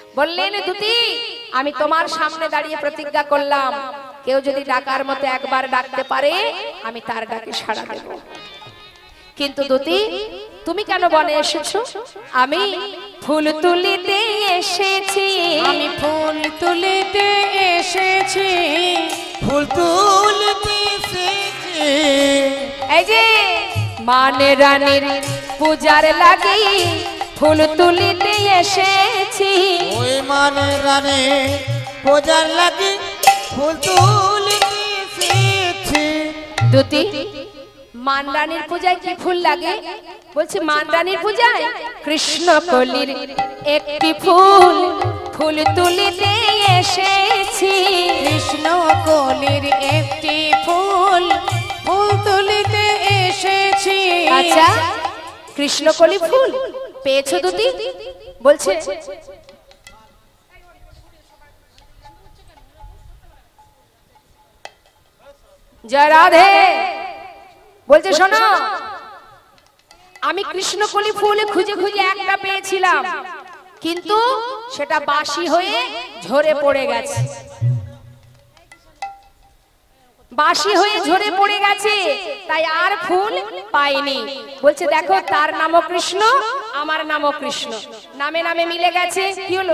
বললেন দুতি আমি তোমার সামনে দাঁড়িয়ে প্রতিজ্ঞা করলাম কেউ যদি ডাকার মতো একবার ডাকতে পারে আমি তার ডাকে সাড়া দেব। কিন্তু দুতি তুমি কেন বনে এসেছো? আমি ফুল তুলিতে এসেছি, আমি ফুল তুলিতে এসেছি, ফুল তুলতে এসেছি। এই যে মানে রানীর পূজার লাগি ফুল তুলিতে এসেছি। ওই মানে রানে পূজার লাগি ফুল তুলতে এসেছি। দুতি মান রানীর পূজায় কি ফুল লাগে? বলছে মান রানীর পূজায় কৃষ্ণ কলির একটি ফুল ফুল তুলিতে এসেছি। কৃষ্ণ কলির একটি ফুল ফুল তুলিতে এসেছি। আচ্ছা কৃষ্ণকলি ফুল পেয়েছো দুতি? বলছে জয় রাধে। বলছে শোনো আমি কৃষ্ণকলি ফুল খুঁজে খুঁজে একটা পেয়েছিলাম কিন্তু সেটা বাসি হয়ে ঝরে পড়ে গেছে, বাসি হয়ে ঝরে পড়ে গেছে তাই আর ফুল পাইনি। বলছে দেখো তার নামও কৃষ্ণ আমার নামও কৃষ্ণ, নামে নামে মিলে গেছে। কি হলো?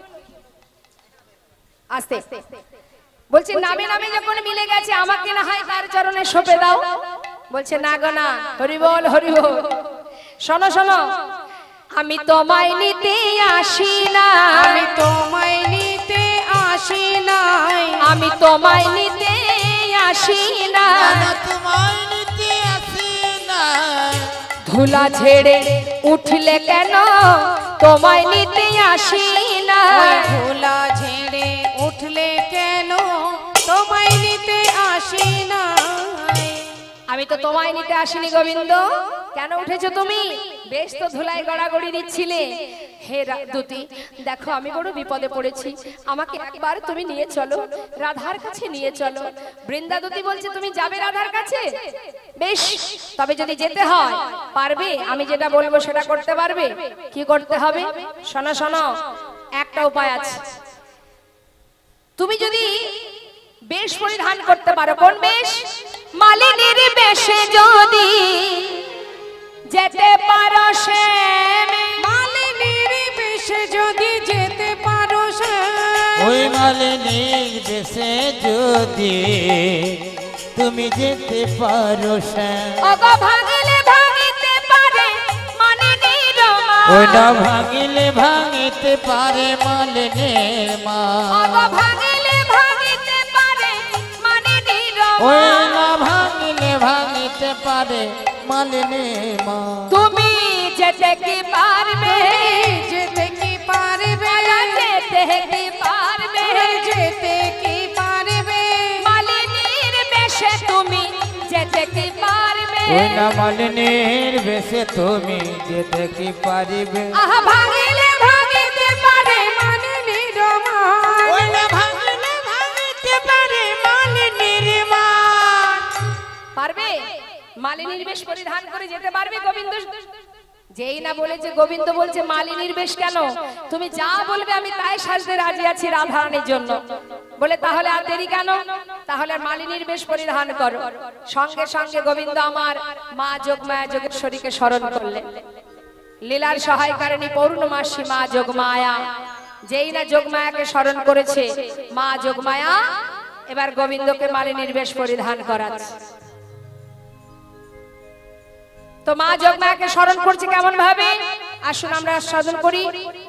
আস্তে বলছে নামে নামে যখন মিলে গেছে আমাকে না হয় তার চরণে সঁপে দাও। বলছে না গো না, হরি বল হরি বল। শোনো শোনো আমি তোমায় নিতে আসি না, আমি তোমায় নিতে আসি নাই, আমি তোমায় নিতে আসি না, না তোমায় নিতে আসি না। ধুলা ঝেড়ে উঠলে কেন তোমায় নিতে আসি না, ওই ধুলা ঝেড়ে উঠলে কেন তোমায় নিতে আসি নাই। আমি তো তোমায় নিতে আসিনি গোবিন্দ। কেন উঠেছো তুমি? বেশ তো ধুলাই গড়াগড়ি দিচ্ছিলে। হে দুতি দেখো আমি বড় বিপদে পড়েছি, আমাকে একবার তুমি নিয়ে চলো, রাধার কাছে নিয়ে চলো। বৃন্দা দুতি বলছে তুমি যাবে রাধার কাছে? বেশ তবে যদি যেতে হয় পারবে, আমি যেটা বলবো সেটা করতে পারবে? কি করতে হবে শোনো শোনো, একটা উপায় আছে। তুমি যদি বেশ পরিধান করতে পারো। কোন বেশ? মালিনীর বেশে যদি যেতে পারো সে, মালিনীর বেশে যদি যেতে পারো সে, ওই মালিনীর দেশে যদি তুমি যেতে পারো সে, অগো ভাঙিলে ভাঙিতে পারে মালিনীর মা, ওই না ভাঙিলে ভাঙিতে পারে মালিনীর মা, অগো ভাঙিলে ভাঙিতে পারে মালিনীর ওই মা, না ভাঙিলে ভাঙিতে পারে মালিনীর মা। তুমি যেতে কি পারবে? যেতে কি পারবে? যেতে কি পারবে? যেতে কি পারবে? মালিনীর বেশে তুমি যেতে কি পারবে? ওই না মালিনীর বেশে তুমি যেতে কি পারিবে? আহা ভাঙিলে ভাঙিতে পারে মালিনীর মা, ওই না ভাঙিলে ভাঙিতে পারে মালিনীর মা। পারবে? মালিনীর বেশ পরিধান করে যেতে পারবে গোবিন্দ? যেই না বলেছে গোবিন্দ বলছে মালিনীর বেশ কেন, তুমি যা বলবে আমি তাই সাজতে রাজি আছি রাধারানীর জন্য। বলে তাহলে আর দেরি কেন, তাহলে মালিনীর বেশ পরিধান করো। সঙ্গে সঙ্গে গোবিন্দ আমার মা যোগমায়া যোগেশ্বরীকে স্মরণ করলেন। লীলার সহায়কারিণী পৌর্ণমাসী মা যোগমায়া, যেই না যোগমায়াকে স্মরণ করেছে মা যোগমায়া এবার গোবিন্দকে মালিনীর বেশ পরিধান করাচ্ছে। তো মা যোগমায়াকে স্মরণ করছে কেমন ভাবে? আসুন আমরা সাধন করি।